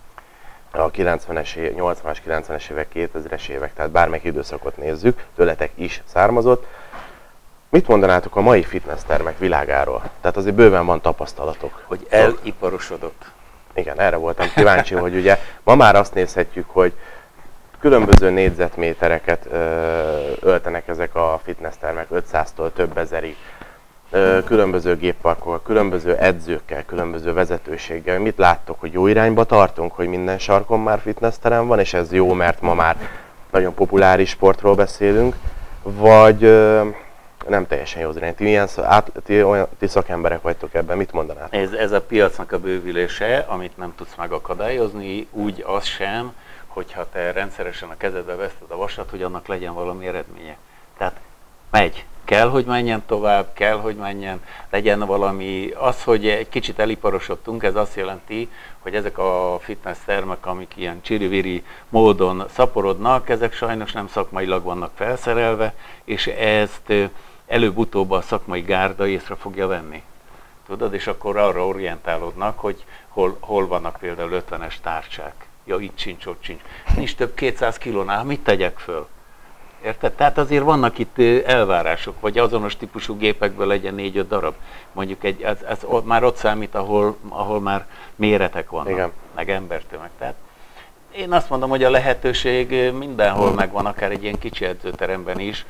A 90-es, 80-as, 90-es évek, 2000-es évek, tehát bármelyik időszakot nézzük, tőletek is származott. Mit mondanátok a mai fitnesstermek világáról? Tehát azért bőven van tapasztalatok. Hogy eliparosodott. Igen, erre voltam kíváncsi, hogy ugye ma már azt nézhetjük, hogy különböző négyzetmétereket öltenek ezek a fitnesstermek, 500-tól több ezerig. Különböző gépparkokkal, különböző edzőkkel, különböző vezetőséggel. Mit láttok, hogy jó irányba tartunk, hogy minden sarkon már fitnessterem van, és ez jó, mert ma már nagyon populáris sportról beszélünk, vagy nem teljesen jó az irány. Ti szakemberek vagytok ebben, mit mondanátok? Ez a piacnak a bővülése, amit nem tudsz megakadályozni, úgy az sem, hogyha te rendszeresen a kezedbe veszted a vasat, hogy annak legyen valami eredménye. Tehát megy. kell, hogy menjen tovább, kell, hogy menjen, legyen valami. Az, hogy egy kicsit eliparosodtunk, ez azt jelenti, hogy ezek a fitness termek, amik ilyen csiriviri módon szaporodnak, ezek sajnos nem szakmailag vannak felszerelve, és ezt előbb-utóbb a szakmai gárda észre fogja venni. Tudod, és akkor arra orientálódnak, hogy hol vannak például 50-es tárcsák. Ja, itt sincs, ott sincs. Nincs több 200 kilónál, mit tegyek föl? Érted? Tehát azért vannak itt elvárások, vagy azonos típusú gépekből legyen 4-5 darab. Mondjuk ez már ott számít, ahol már méretek vannak, igen, meg embertömeg. Tehát én azt mondom, hogy a lehetőség mindenhol megvan, akár egy ilyen kicsi edzőteremben is.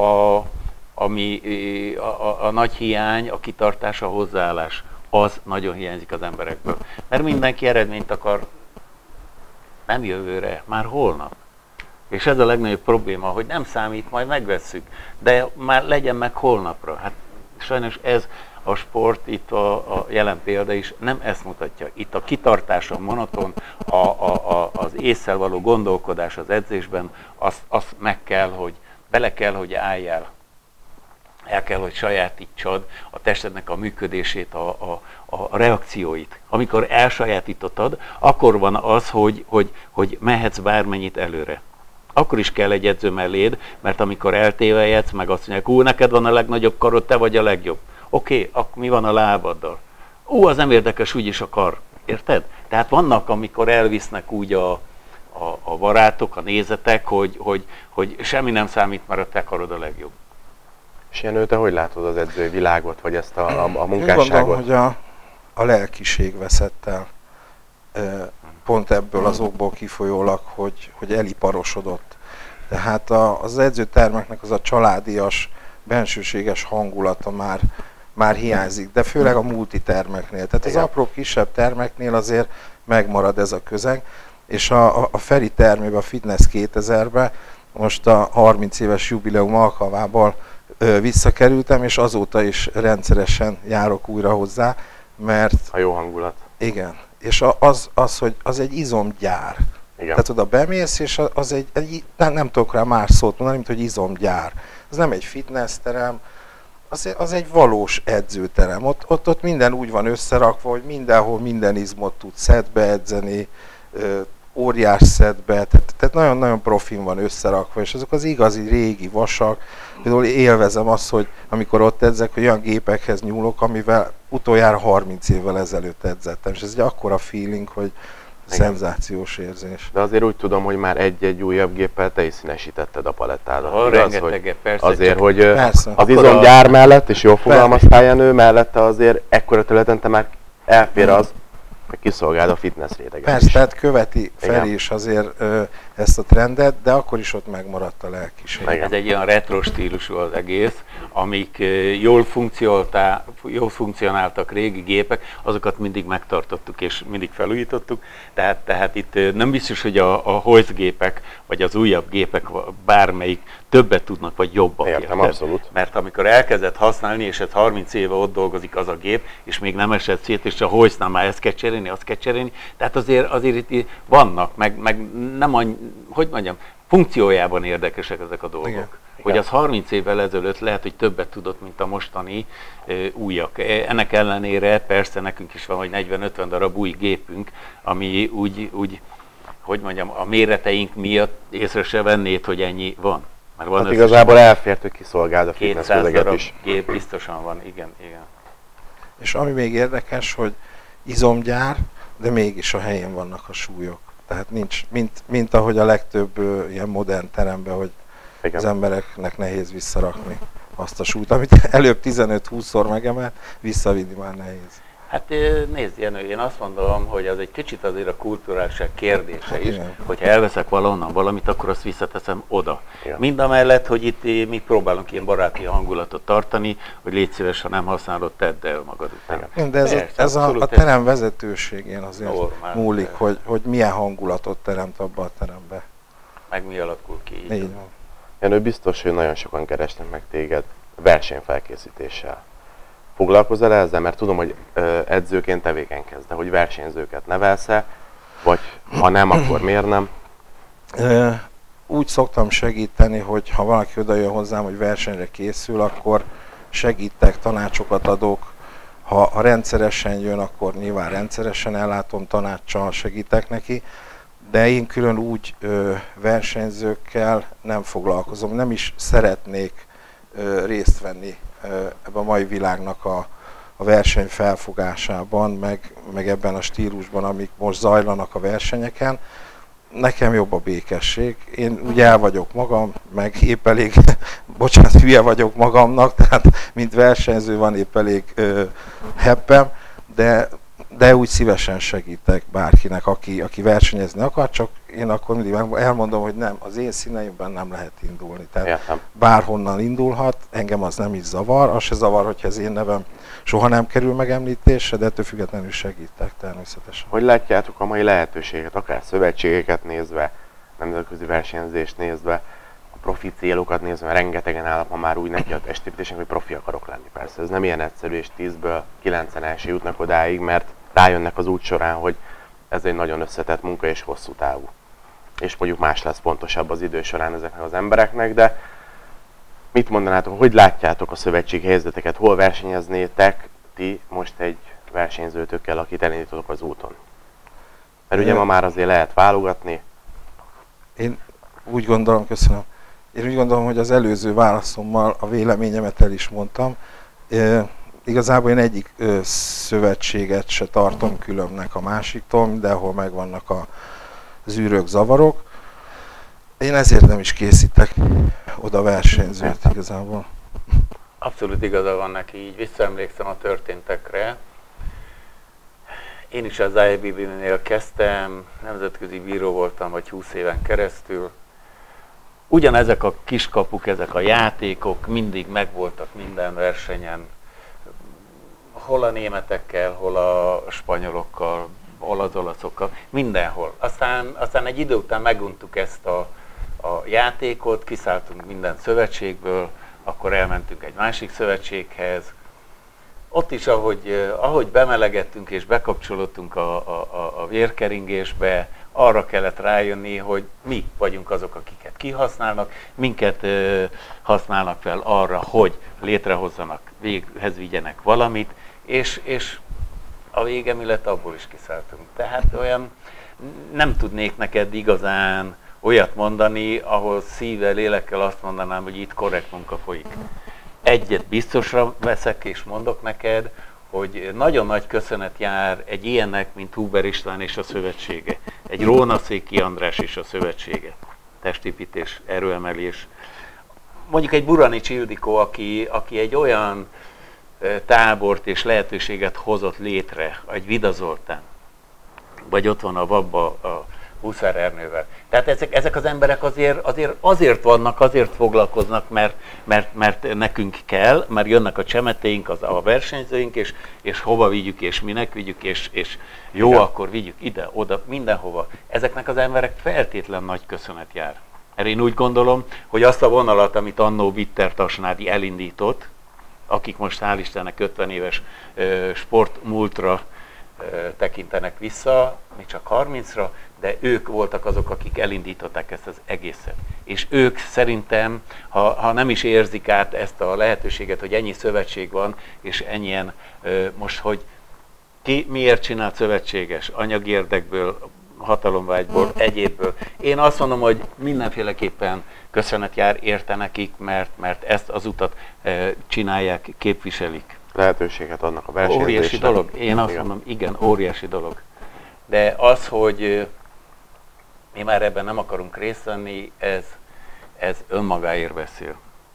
A nagy hiány, a kitartás, a hozzáállás, az nagyon hiányzik az emberekből. Mert mindenki eredményt akar, nem jövőre, már holnap. És ez a legnagyobb probléma, hogy nem számít, majd megvesszük, de már legyen meg holnapra. Hát sajnos ez a sport, itt a jelen példa is nem ezt mutatja. Itt a kitartás, a monoton, az ésszel való gondolkodás az edzésben, az bele kell, hogy álljál. El kell, hogy sajátítsad a testednek a működését, a reakcióit. Amikor elsajátítottad, akkor van az, hogy mehetsz bármennyit előre. Akkor is kell egy edző melléd, mert amikor eltévejedsz, meg azt mondják, neked van a legnagyobb karod, te vagy a legjobb. Oké, akkor mi van a lábaddal? Az nem érdekes, úgyis a kar. Érted? Tehát vannak, amikor elvisznek úgy a barátok, a nézetek, hogy semmi nem számít, mert a te karod a legjobb. És Jenő, te hogy látod az edzői világot, vagy ezt a munkásságot? Én gondolom, hogy a lelkiség veszett el. Pont ebből az okból kifolyólag, hogy eliparosodott. Tehát az edzőtermeknek az a családias, bensőséges hangulata már hiányzik, de főleg a multitermeknél. Tehát az apró kisebb termeknél azért megmarad ez a közeg, és a Feri termében, a Fitness 2000-ben most a 30 éves jubileum alkalmából visszakerültem, és azóta is rendszeresen járok újra hozzá, mert... A jó hangulat. Igen. És hogy az egy izomgyár. Igen. Tehát oda bemész, és az nem tudok rá más szót mondani, mint hogy izomgyár. Ez nem egy fitnessterem, az egy valós edzőterem. Ott minden úgy van összerakva, hogy mindenhol minden izmot tud szedbe edzeni, óriás szedbe, tehát nagyon-nagyon profin van összerakva, és azok az igazi régi vasak. Például élvezem azt, hogy amikor ott edzek, hogy olyan gépekhez nyúlok, amivel utoljára 30 évvel ezelőtt edzettem, és ez egy akkora feeling, hogy szenzációs érzés. De azért úgy tudom, hogy már egy újabb géppel te is színesítetted a palettádat. Rengeteget, persze. Azért, hogy persze. Az izomgyár mellett, és jól fogalmaztál, Jenő, mellette azért ekkora területen te már elfér az, hogy kiszolgáld a fitness réteget. Persze, tehát követi Feri is azért ezt a trendet, de akkor is ott megmaradt a lelkiség. Ez egy olyan retro stílusú az egész, amik jól funkcionáltak régi gépek, azokat mindig megtartottuk és mindig felújítottuk. Tehát itt nem biztos, hogy a Hoist gépek, vagy az újabb gépek bármelyik többet tudnak, vagy jobbak. Értem, abszolút. Mert amikor elkezdett használni, és ez 30 éve ott dolgozik az a gép, és még nem esett szét, és a Hoistnál már ezt kell cserélni, azt kell cserélni. Tehát azért itt vannak, meg nem hogy mondjam, funkciójában érdekesek ezek a dolgok. Igen. Hogy az 30 évvel ezelőtt lehet, hogy többet tudott, mint a mostani újak. Ennek ellenére persze nekünk is van, hogy 40-50 darab új gépünk, ami úgy, hogy mondjam, a méreteink miatt észre se vennéd, hogy ennyi van. Hát igazából elfért, hogy kiszolgáld a fitness közeget is. Gép biztosan van, igen. És ami még érdekes, hogy izomgyár, de mégis a helyén vannak a súlyok. Tehát nincs, mint ahogy a legtöbb ilyen modern teremben, hogy igen, az embereknek nehéz visszarakni azt a súlyt, amit előbb 15-20-szor megemelt, visszavinni már nehéz. Hát nézd, Jenő, én azt mondom, hogy az egy kicsit azért a kulturálisság kérdése is, hogyha elveszek valahonnan valamit, akkor azt visszateszem oda. Igen. Mindamellett, hogy itt mi próbálunk ilyen baráti hangulatot tartani, hogy légy szíves, ha nem használod, tedd el magad után. Igen, de ez a terem vezetőségén azért múlik, hogy milyen hangulatot teremt abba a terembe. Meg mi alakul ki. Így van. Jenő, biztos, hogy nagyon sokan keresnek meg téged versenyfelkészítéssel. Foglalkozol ezzel? Mert tudom, hogy edzőként tevékenykedsz, de hogy versenyzőket nevelsz-e, vagy ha nem, akkor miért nem? úgy szoktam segíteni, hogy ha valaki oda jön hozzám, hogy versenyre készül, akkor segítek, tanácsokat adok. Ha rendszeresen jön, akkor nyilván rendszeresen ellátom, tanácssal segítek neki, de én külön úgy versenyzőkkel nem foglalkozom, nem is szeretnék részt venni ebben a mai világnak a verseny felfogásában, meg ebben a stílusban, amik most zajlanak a versenyeken. Nekem jobb a békesség. Én ugye el vagyok magam, meg épp elég, bocsánat, hülye vagyok magamnak, tehát mint versenyző van épp elég heppem, de úgy szívesen segítek bárkinek, aki versenyezni akar, csak én akkor mindig elmondom, hogy nem, az én színeimben nem lehet indulni. Tehát bárhonnan indulhat, engem az nem is zavar, az se zavar, hogyha az én nevem soha nem kerül megemlítésre, de ettől függetlenül segítek természetesen. Hogy látjátok a mai lehetőséget, akár szövetségeket nézve, nemzetközi versenyzést nézve, a profi célokat nézve, mert rengetegen állnak ma már úgy neki a testépítésnek, hogy profi akarok lenni. Persze ez nem ilyen egyszerű, és 10-ből 9-en el jutnak odáig, mert rájönnek az út során, hogy ez egy nagyon összetett munka és hosszú távú. És mondjuk más lesz pontosabb az idő során ezeknek az embereknek, de mit mondanátok, hogy látjátok a szövetség helyzeteket, hol versenyeznétek ti most egy versenyzőtökkel, akit elindítotok az úton? Mert ugye ma már azért lehet válogatni. Én úgy gondolom, köszönöm. Én úgy gondolom, hogy az előző válaszommal a véleményemet el is mondtam. Igazából én egyik szövetséget se tartom különnek a másiktól, mindenhol megvannak az űrök, zavarok. Én ezért nem is készítek oda versenyzőt igazából. Abszolút igaza van neki, így visszaemlékszem a történtekre. Én is az IABB-nél kezdtem, nemzetközi bíró voltam, vagy 20 éven keresztül. Ugyanezek a kiskapuk, ezek a játékok mindig megvoltak minden versenyen. Hol a németekkel, hol a spanyolokkal, hol az olaszokkal, mindenhol. Aztán egy idő után meguntuk ezt a játékot, kiszálltunk minden szövetségből, akkor elmentünk egy másik szövetséghez. Ott is, ahogy bemelegettünk és bekapcsolódtunk a vérkeringésbe, arra kellett rájönni, hogy mi vagyunk azok, akiket kihasználnak, minket használnak fel arra, hogy létrehozzanak, véghez vigyenek valamit, és a vége mi lett, abból is kiszálltunk. Tehát olyan nem tudnék neked igazán olyat mondani, ahol szívvel, lélekkel azt mondanám, hogy itt korrekt munka folyik. Egyet biztosra veszek és mondok neked, hogy nagyon nagy köszönet jár egy ilyennek, mint Huber István és a szövetsége. Egy Rónaszéki András és a szövetsége. Testépítés, erőemelés. Mondjuk egy Buranics Ildikó, aki egy olyan tábort és lehetőséget hozott létre, egy Vida Zoltán, vagy ott van a Vabba, a Huszár Ernővel. Tehát ezek az emberek azért vannak, azért foglalkoznak, mert nekünk kell, mert jönnek a csemetéink, a versenyzőink, és hova vigyük, és minek vigyük, és jó, igen, akkor vigyük ide, oda, mindenhova. Ezeknek az emberek feltétlen nagy köszönet jár. Mert én úgy gondolom, hogy azt a vonalat, amit annó Bitter Tasnádi elindított, akik most hál' Istennek 50 éves sportmúltra tekintenek vissza, még csak 30-ra, de ők voltak azok, akik elindították ezt az egészet. És ők szerintem, ha nem is érzik át ezt a lehetőséget, hogy ennyi szövetség van, és ennyien most, hogy ki miért csinált szövetséges, anyagi érdekből, hatalomvágyból, egyébből. Én azt mondom, hogy mindenféleképpen köszönet jár érte nekik, mert ezt az utat csinálják, képviselik. Lehetőséget adnak a versenyzésre. Óriási dolog. Én azt mondom, igen, óriási dolog. De az, hogy mi már ebben nem akarunk részt venni, ez önmagáért beszél.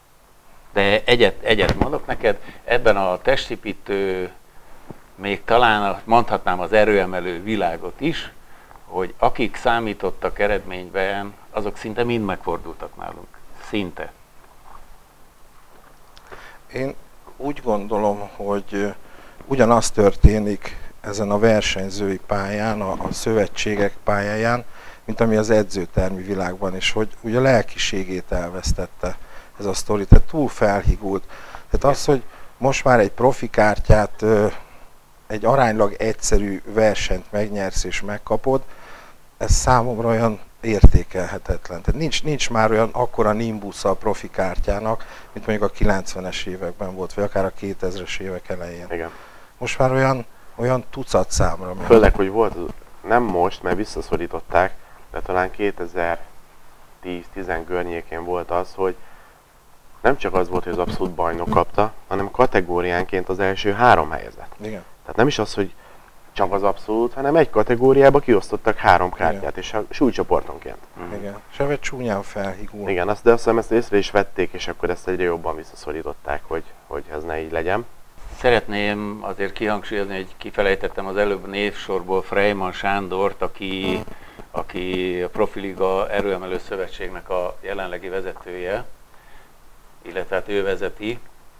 De egyet mondok neked, ebben a testépítő, még talán mondhatnám az erőemelő világot is, hogy akik számítottak eredményben, azok szinte mind megfordultak nálunk. Szinte. Én úgy gondolom, hogy ugyanaz történik ezen a versenyzői pályán, a szövetségek pályáján, mint ami az edzőtermi világban is, hogy ugye a lelkiségét elvesztette ez a sztori, tehát túl felhigult. Tehát az, hogy most már egy profi kártyát, egy aránylag egyszerű versenyt megnyersz és megkapod, ez számomra olyan értékelhetetlen. Tehát nincs már olyan akkora nimbusza a profi kártyának, mint mondjuk a 90-es években volt, vagy akár a 2000-es évek elején. Igen. Most már olyan tucat számra megy. Főleg, hogy volt, nem most, mert visszaszorították, de talán 2010-10 környékén volt az, hogy nem csak az volt, hogy az abszolút bajnok kapta, hanem kategóriánként az első 3 helyezett. Igen. Tehát nem is az, hogy csak az abszolút, hanem egy kategóriába kiosztottak 3 kártyát, igen. És a súlycsoportonként. Igen. És ebben csúnyán felhigul. Igen, de azt hiszem ezt észre is vették, és akkor ezt egyre jobban visszaszorították, hogy ez ne így legyen. Szeretném azért kihangsúlyozni, hogy kifelejtettem az előbb névsorból Freyman Sándort, aki a Profiliga Erőemelő Szövetségnek a jelenlegi vezetője, illetve hát ő vezeti.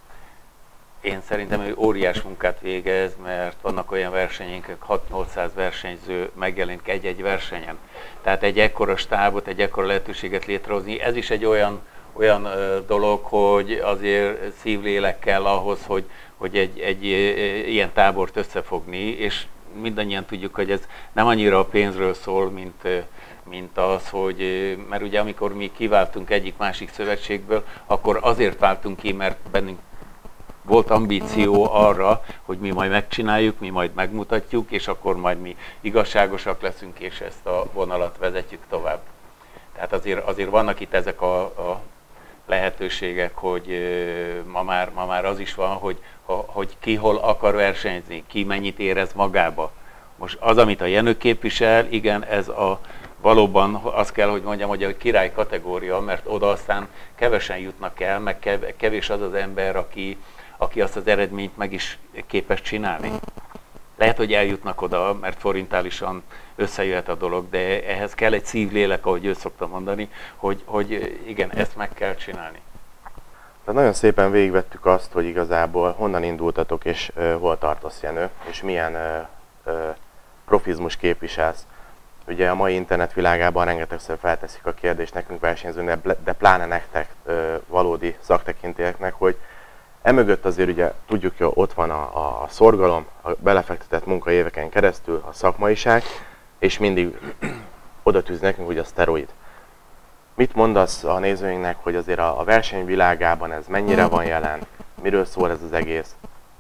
Én szerintem ő óriás munkát végez, mert vannak olyan versenyünk, 6-800 versenyző megjelenik egy-egy versenyen. Tehát egy ekkora stábot, egy ekkora lehetőséget létrehozni, ez is egy olyan dolog, hogy azért szívlélek kell ahhoz, hogy egy ilyen tábort összefogni, és mindannyian tudjuk, hogy ez nem annyira a pénzről szól, mint az, hogy, mert ugye amikor mi kiváltunk egyik-másik szövetségből, akkor azért váltunk ki, mert bennünk volt ambíció arra, hogy mi majd megcsináljuk, mi majd megmutatjuk, és akkor majd mi igazságosak leszünk, és ezt a vonalat vezetjük tovább. Tehát azért vannak itt ezek a lehetőségek, hogy ma már az is van, hogy ki hol akar versenyezni, ki mennyit érez magába. Most az, amit a Jenő képvisel, igen, ez valóban azt kell, hogy mondjam, hogy a király kategória, mert oda aztán kevesen jutnak el, meg kevés az az ember, aki azt az eredményt meg is képes csinálni. Lehet, hogy eljutnak oda, mert forintálisan összejöhet a dolog, de ehhez kell egy szívlélek, ahogy ő szokta mondani, hogy igen, ezt meg kell csinálni. Tehát nagyon szépen végigvettük azt, hogy igazából honnan indultatok, és hol tartasz, Jenő, és milyen profizmus képviselsz. Ugye a mai internet világában rengetegszer felteszik a kérdést nekünk versenyzőnek, de pláne nektek valódi szaktekintélyeknek, hogy emögött azért ugye tudjuk, hogy ott van a szorgalom, a belefektetett munka éveken keresztül, a szakmaiság, és mindig oda tűz nekünk, hogy a szteroid. Mit mondasz a nézőinknek, hogy azért a versenyvilágában ez mennyire van jelen, miről szól ez az egész?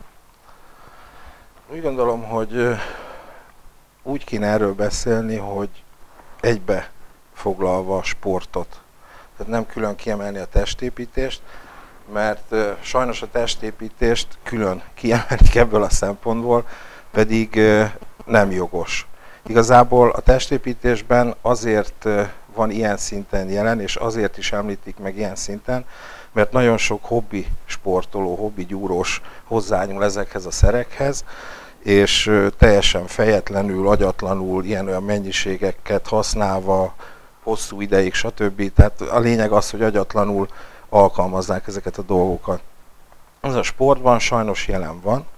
Úgy gondolom, hogy úgy kéne erről beszélni, hogy egybe foglalva a sportot. Tehát nem külön kiemelni a testépítést, mert sajnos a testépítést külön kiemelik ebből a szempontból, pedig nem jogos. Igazából a testépítésben azért van ilyen szinten jelen, és azért is említik meg ilyen szinten, mert nagyon sok hobbi sportoló, hobbi gyúrós hozzányúl ezekhez a szerekhez, és teljesen fejetlenül, agyatlanul, ilyen-olyan mennyiségeket használva, hosszú ideig, stb. Tehát a lényeg az, hogy agyatlanul alkalmazzák ezeket a dolgokat. Ez a sportban sajnos jelen van.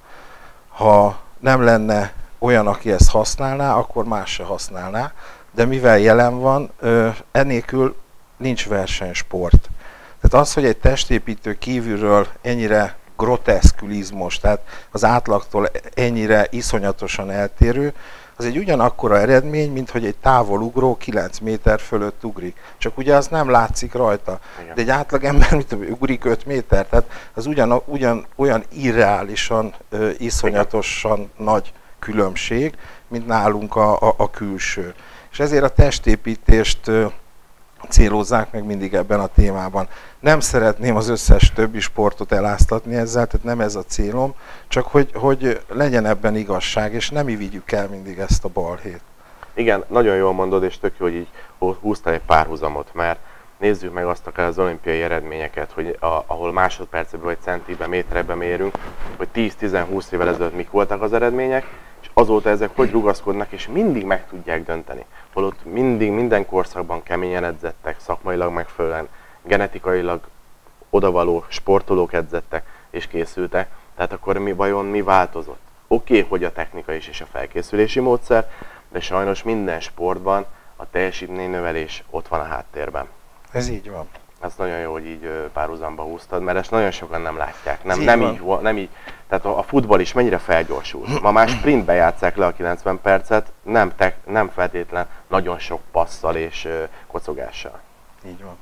Ha nem lenne olyan, aki ezt használná, akkor más se használná, de mivel jelen van, ennélkül nincs versenysport. Tehát az, hogy egy testépítő kívülről ennyire groteszkül izmos, tehát az átlagtól ennyire iszonyatosan eltérő, az egy ugyanakkora eredmény, mint hogy egy távolugró 9 méter fölött ugrik. Csak ugye az nem látszik rajta. Igen. De egy átlagember ugrik 5 méter, tehát az olyan irreálisan, iszonyatosan nagy különbség, mint nálunk a külső. És ezért a testépítést célozzák meg mindig ebben a témában. Nem szeretném az összes többi sportot eláztatni ezzel, tehát nem ez a célom, csak hogy legyen ebben igazság, és nem vigyük el mindig ezt a balhét. Igen, nagyon jól mondod, és tök jó, hogy így húztál egy párhuzamot, mert nézzük meg azt akár az olimpiai eredményeket, hogy ahol másodpercben vagy centiben, méterben mérünk, hogy 10-10-20 évvel ezelőtt mik voltak az eredmények, és azóta ezek hogy rugaszkodnak, és mindig meg tudják dönteni. Holott mindig, minden korszakban keményen edzettek, szakmailag megfelelően, genetikailag odavaló sportolók edzettek és készültek. Tehát akkor vajon mi változott? Oké, hogy a technika is és a felkészülési módszer, de sajnos minden sportban a teljesítménynövelés ott van a háttérben. Ez így van. Ez nagyon jó, hogy így párhuzamba húztad, mert ezt nagyon sokan nem látják. Nem így. Tehát a futball is mennyire felgyorsult. Ma már sprintbe játsszák le a 90 percet, nem feltétlen nagyon sok passzal és kocogással. Így van.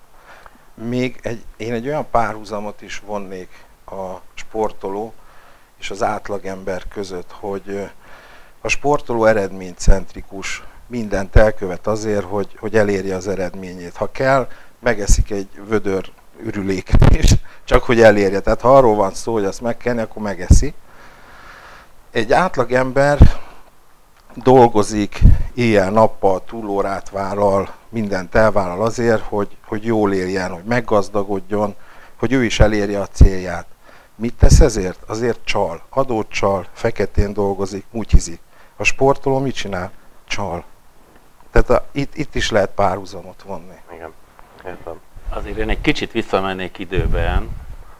Én egy olyan párhuzamot is vonnék a sportoló és az átlagember között, hogy a sportoló eredménycentrikus, mindent elkövet azért, hogy elérje az eredményét. Ha kell, megeszik egy vödör ürüléket is, csak hogy elérje. Tehát ha arról van szó, hogy azt megkenni, akkor megeszi. Egy átlagember dolgozik, éjjel-nappal, túlórát vállal, mindent elvállal azért, hogy jól éljen, hogy meggazdagodjon, hogy ő is elérje a célját. Mit tesz ezért? Azért csal, adót csal, feketén dolgozik, mutyizik. A sportoló mit csinál? Csal. Tehát itt is lehet párhuzamot vonni. Igen, értem. Azért én egy kicsit visszamennék időben,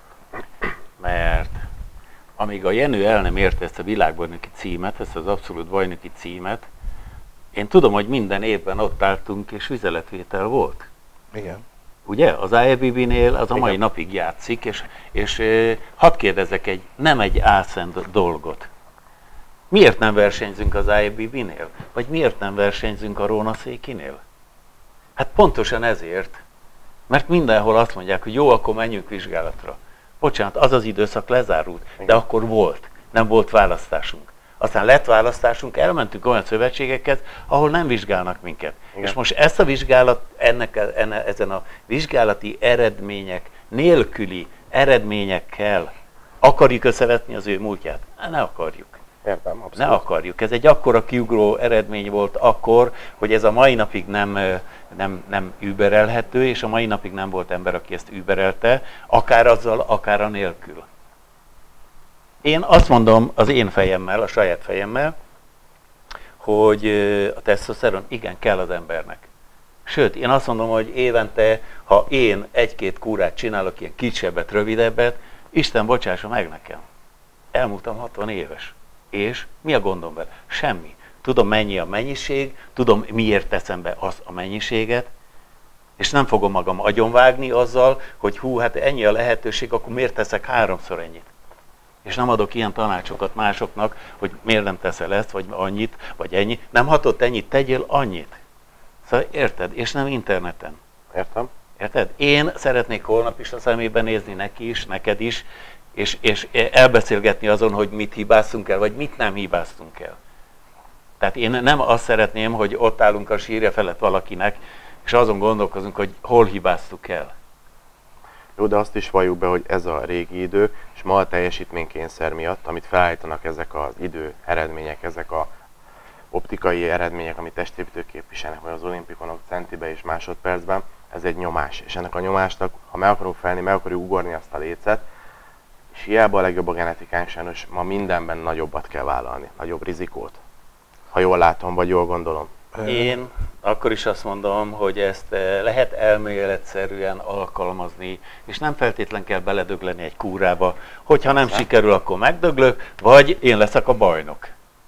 mert amíg a Jenő el nem érte ezt a világbajnoki címet, ezt az abszolút bajnoki címet, én tudom, hogy minden évben ott álltunk és üzeletvétel volt. Igen. Ugye? Az IFBB-nél az a mai napig játszik, és hadd kérdezek nem egy álszent dolgot. Miért nem versenyzünk az IFBB-nél? Vagy miért nem versenyzünk a Rónaszékinél? Hát pontosan ezért, mert mindenhol azt mondják, hogy jó, akkor menjünk vizsgálatra. Bocsánat, az az időszak lezárult, de akkor nem volt választásunk. Aztán lett választásunk, elmentünk olyan szövetségekhez, ahol nem vizsgálnak minket. Igen. És most ezt a vizsgálat, ezen a vizsgálati eredmények nélküli eredményekkel akarjuk összevetni az ő múltját? Ne akarjuk. Értem, abszolút. Ne akarjuk. Ez egy akkora kiugró eredmény volt akkor, hogy ez a mai napig nem überelhető, és a mai napig nem volt ember, aki ezt überelte, akár azzal, akár anélkül. Én azt mondom az én fejemmel, a saját fejemmel, hogy a tesztoszteron igen kell az embernek. Sőt, én azt mondom, hogy évente, ha én egy-két kúrát csinálok, ilyen kisebbet, rövidebbet, Isten bocsássa meg nekem. Elmúltam 60 éves. És mi a gondom vele? Semmi. Tudom, mennyi a mennyiség, tudom, miért teszem be azt a mennyiséget, és nem fogom magam agyonvágni azzal, hogy hú, hát ennyi a lehetőség, akkor miért teszek 3-szor ennyit? És nem adok ilyen tanácsokat másoknak, hogy miért nem teszel ezt, vagy annyit, vagy ennyi. Nem hatott ennyit, tegyél annyit. Szóval érted? És nem interneten. Értem. Érted? Én szeretnék holnap is a szemébe nézni neki is, neked is, és elbeszélgetni azon, hogy mit hibáztunk el, vagy mit nem hibáztunk el. Tehát én nem azt szeretném, hogy ott állunk a sírja felett valakinek, és azon gondolkozunk, hogy hol hibáztuk el. Jó, de azt is valljuk be, hogy ez a régi idő, és ma a teljesítménykényszer miatt, amit felállítanak ezek az idő eredmények, ezek a optikai eredmények, amit testépítők képviselnek, vagy az olimpikonok centibe és másodpercben, ez egy nyomás. És ennek a nyomásnak, ha meg akarunk felni, meg akarjuk ugorni azt a lécet, és hiába a legjobb a genetikánk, sajnos ma mindenben nagyobbat kell vállalni, nagyobb rizikót. Ha jól látom, vagy jól gondolom. Én akkor is azt mondom, hogy ezt lehet elméletszerűen alkalmazni, és nem feltétlen kell beledögleni egy kúrába, hogyha nem sikerül, akkor megdöglök, vagy én leszek a bajnok.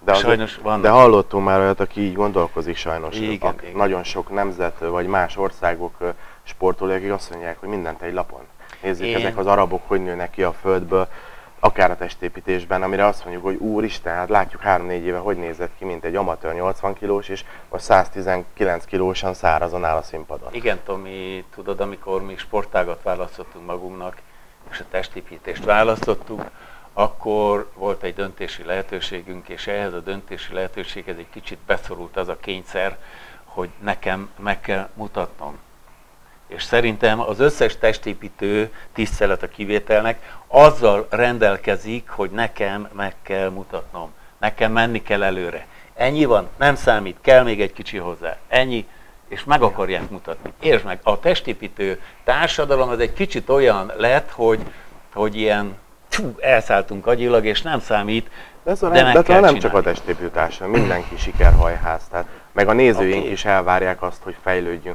De hallottunk már olyat, aki így gondolkozik sajnos. Igen. Nagyon sok nemzet, vagy más országok sportolói, akik azt mondják, hogy mindent egy lapon. Nézzük, ezek az arabok hogy nőnek ki a földből, akár a testépítésben, amire azt mondjuk, hogy úristen, hát látjuk 3-4 éve, hogy nézett ki, mint egy amatőr 80 kilós, és most 119 kilósan szárazon áll a színpadon. Igen, Tomi, tudod, amikor mi sportágat választottunk magunknak, és a testépítést választottuk, akkor volt egy döntési lehetőségünk, és ehhez a döntési lehetőséghez egy kicsit beszorult az a kényszer, hogy nekem meg kell mutatnom. És szerintem az összes testépítő, tisztelet a kivételnek, azzal rendelkezik, hogy nekem meg kell mutatnom. Nekem menni kell előre. Ennyi van, nem számít, kell még egy kicsi hozzá. Ennyi, és meg akarják mutatni. Értsd meg, a testépítő társadalom az egy kicsit olyan lett, hogy ilyen elszálltunk agyilag, és nem számít, de nem csak a testépítő társadalom, mindenki sikerhajház. Tehát, meg a nézőink is elvárják azt, hogy fejlődjünk.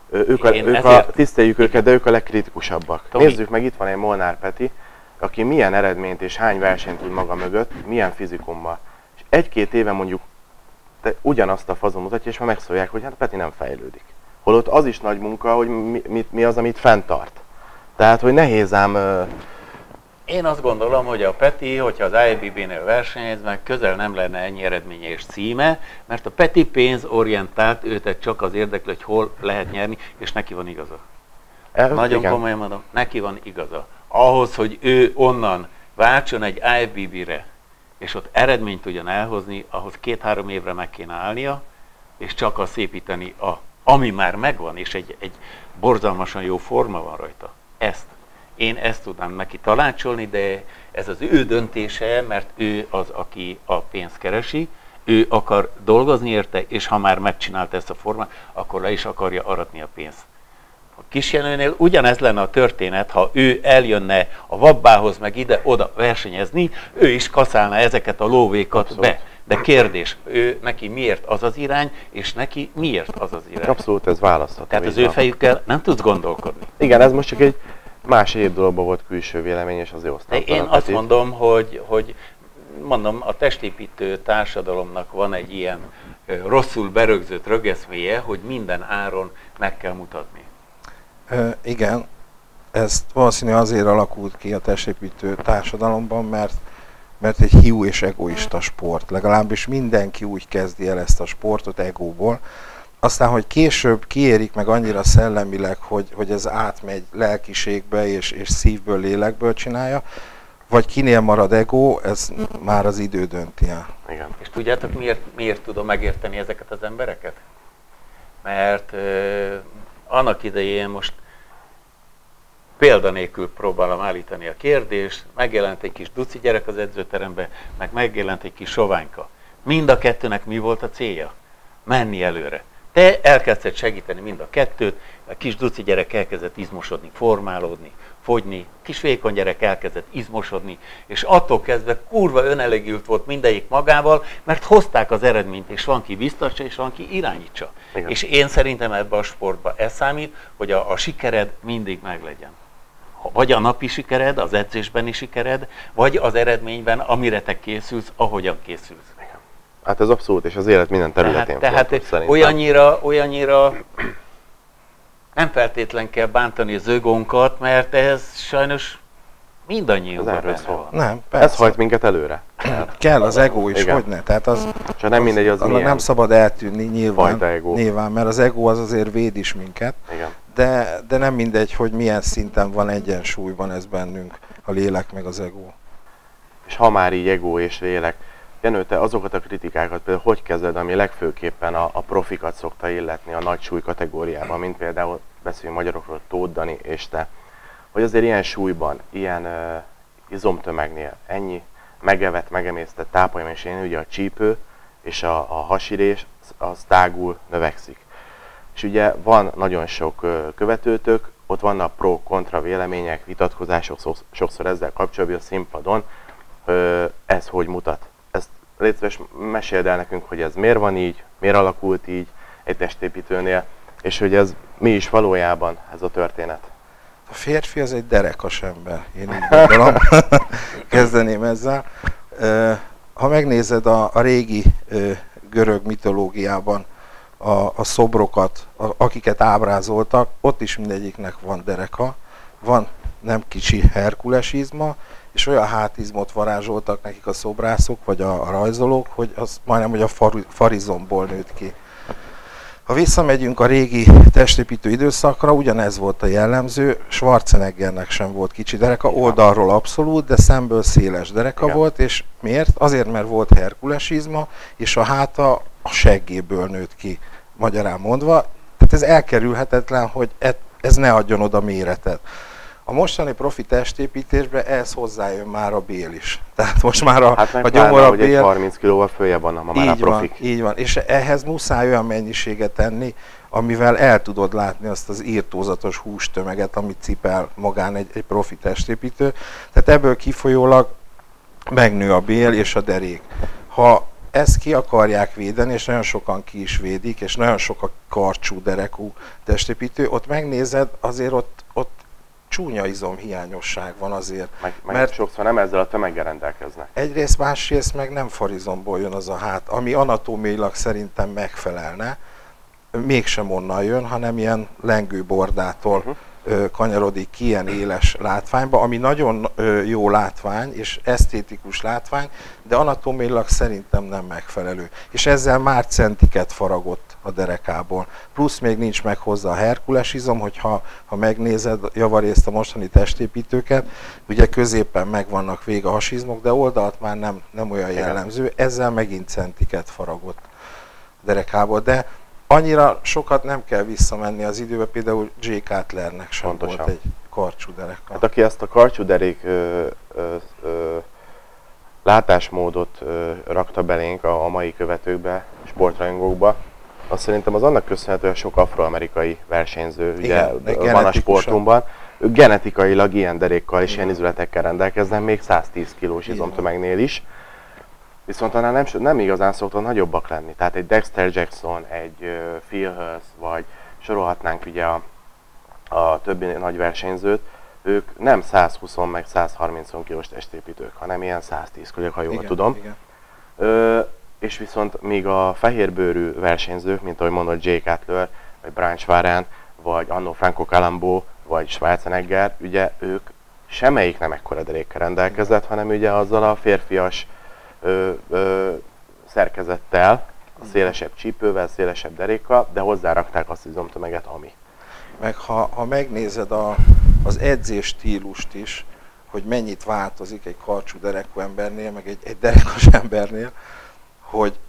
Tiszteljük őket, de ők a legkritikusabbak. Tomi. Nézzük meg, itt van egy Molnár Peti, aki milyen eredményt és hány versenyt tud maga mögött, milyen fizikummal. És 1-2 éve mondjuk ugyanazt a fazon mutatja, és már megszólják, hogy hát Peti nem fejlődik. Holott az is nagy munka, hogy mi az, amit fenntart. Tehát, hogy nehéz ám... Én azt gondolom, hogy a Peti, hogyha az IFBB-nél versenyez, meg közel nem lenne ennyi eredménye és címe, mert a Peti pénzorientált, őt csak az érdekli, hogy hol lehet nyerni, és neki van igaza. Nagyon komolyan mondom, neki van igaza. Ahhoz, hogy ő onnan váltson egy IFBB-re, és ott eredményt tudjon elhozni, ahhoz 2-3 évre meg kéne állnia, és csak azt építeni, ami már megvan, és egy borzalmasan jó forma van rajta. Én ezt tudnám neki tanácsolni, de ez az ő döntése, mert ő az, aki a pénzt keresi, ő akar dolgozni érte, és ha már megcsinálta ezt a formát, akkor le is akarja aratni a pénzt. A Kisjenőnél ugyanez lenne a történet, ha ő eljönne a Vabbához, meg ide-oda versenyezni, ő is kaszálna ezeket a lóvékat abszolút be. De kérdés, neki miért az az irány, és neki miért az az irány? Abszolút, ez választható. Tehát az ő fejükkel nem tudsz gondolkodni. Igen, ez most csak egy más egyéb dologban volt külső vélemény, és azért osztottam. Én azt mondom, hogy mondom, a testépítő társadalomnak van egy ilyen rosszul berögzött rögeszméje, hogy minden áron meg kell mutatni. Igen, ez valószínűleg azért alakult ki a testépítő társadalomban, mert egy hiú és egoista sport. Legalábbis mindenki úgy kezdi el ezt a sportot egóból. Aztán, hogy később kiérik meg annyira szellemileg, hogy ez átmegy lelkiségbe és szívből, lélekből csinálja, vagy kinél marad ego, ez már az idő dönti el. Igen. És tudjátok, miért tudom megérteni ezeket az embereket? Mert annak idején most példanélkül próbálom állítani a kérdést, megjelent egy kis duci gyerek az edzőterembe, meg megjelent egy kis soványka. Mind a kettőnek mi volt a célja? Menni előre. Te elkezdted segíteni mind a kettőt, a kis duci gyerek elkezdett izmosodni, formálódni, fogyni, kis vékony gyerek elkezdett izmosodni, és attól kezdve kurva önelégült volt mindegyik magával, mert hozták az eredményt, és van ki biztassa, és van ki irányítsa. Igen. És én szerintem ebben a sportban ez számít, hogy a sikered mindig meglegyen. Vagy a napi sikered, az edzésbeni sikered, vagy az eredményben, amire te készülsz, ahogyan készülsz. Hát ez abszolút, és az élet minden területén tehát olyannyira nem feltétlen kell bántani az ögónkat, mert ez sajnos mindannyiunkban benne van. Nem, persze. Ez hajt minket előre. Kell az ego is, hogyne? Tehát az, csak nem mindegy, az milyen nem szabad eltűnni nyilván, mert az ego az azért véd is minket. Igen. De nem mindegy, hogy milyen szinten van egyensúlyban ez bennünk, a lélek meg az ego. És ha már így ego és lélek, Jenő, te azokat a kritikákat például hogy kezded, ami legfőképpen a profikat szokta illetni a nagy súly kategóriában, mint például beszéljünk magyarokról, Tóth Dani és te, hogy azért ilyen súlyban, ilyen izomtömegnél ennyi megevett, megemésztett tápanyag, és én ugye a csípő és a hasirés, az tágul, növekszik. És ugye van nagyon sok követőtök, ott vannak pro-kontra vélemények, vitatkozások sokszor ezzel kapcsolatban a színpadon, ez hogy mutat. Ezt légy szíves, meséld el nekünk, hogy ez miért van így, miért alakult így egy testépítőnél, és hogy ez mi is valójában ez a történet. A férfi az egy derekas ember, én így gondolom. Kezdeném ezzel. Ha megnézed a régi görög mitológiában a szobrokat, akiket ábrázoltak, ott is mindegyiknek van dereka, van nem kicsi Herkules izma, és olyan hátizmot varázsoltak nekik a szobrászok, vagy a rajzolók, hogy az majdnem, hogy a farizomból nőtt ki. Ha visszamegyünk a régi testépítő időszakra, ugyanez volt a jellemző, Schwarzeneggernek sem volt kicsi dereka, oldalról abszolút, de szemből széles dereka volt, és miért? Azért, mert volt Herkules izma, és a háta a seggéből nőtt ki, magyarán mondva. Tehát ez elkerülhetetlen, hogy ez ne adjon oda méretet. A mostani profi testépítésben ehhez hozzájön már a bél is. Tehát most már a gyomor a bél... egy 30 kilóval följebb van, ma már a profik. Így van, és ehhez muszáj olyan mennyiséget tenni, amivel el tudod látni azt az írtózatos hústömeget, amit cipel magán egy profi testépítő. Tehát ebből kifolyólag megnő a bél és a derék. Ha ezt ki akarják védeni, és nagyon sokan ki is védik, és nagyon sok a karcsú, derekú testépítő, ott megnézed, azért ott csúnya izomhiányosság van azért. Mert sokszor nem ezzel a tömeggel rendelkeznek. Egyrészt, másrészt meg nem farizomból jön az a hát, ami anatómiailag szerintem megfelelne. mégsem onnan jön, hanem ilyen lengőbordától kanyarodik ki ilyen éles látványba, ami nagyon jó látvány és esztétikus látvány, de anatómiailag szerintem nem megfelelő. És ezzel már centiket faragott a derekából. Plusz még nincs meg hozzá a Herkules izom, hogyha megnézed javarészt a mostani testépítőket, ugye középen megvannak vége a hasizmok, de oldalt már nem olyan jellemző, ezzel megint centiket faragott a derekából. De annyira sokat nem kell visszamenni az időbe, például Jay Cutlernek sem volt egy karcsú dereka. Hát aki ezt a karcsú derék látásmódot rakta belénk a mai követőkbe, sportrajongókba, azt szerintem az annak köszönhető, hogy sok afroamerikai versenyző ugye, van a sportunkban. Ők genetikailag ilyen derékkal és ilyen izületekkel rendelkeznek, még 110 kilós izomtömegnél is. Viszont annál nem igazán szoktak nagyobbak lenni. Tehát egy Dexter Jackson, egy Phil Hurst, vagy sorolhatnánk ugye a többi nagy versenyzőt, ők nem 120 meg 130 kilós testépítők, hanem ilyen 110 kilók, ha jól tudom. Igen. És viszont még a fehérbőrű versenyzők, mint ahogy mondott Jay Cutler, vagy Brian Schwarán, vagy anno Franco Colombo, vagy Schwarzenegger, ugye ők semmelyik nem ekkora derékkel rendelkezett, hanem ugye azzal a férfias szerkezettel, a szélesebb csípővel, szélesebb derékkal, de hozzárakták azt az izomtömeget, ami. Meg ha megnézed az edzés stílust is, hogy mennyit változik egy karcsú derekú embernél, meg egy derekas embernél, hogy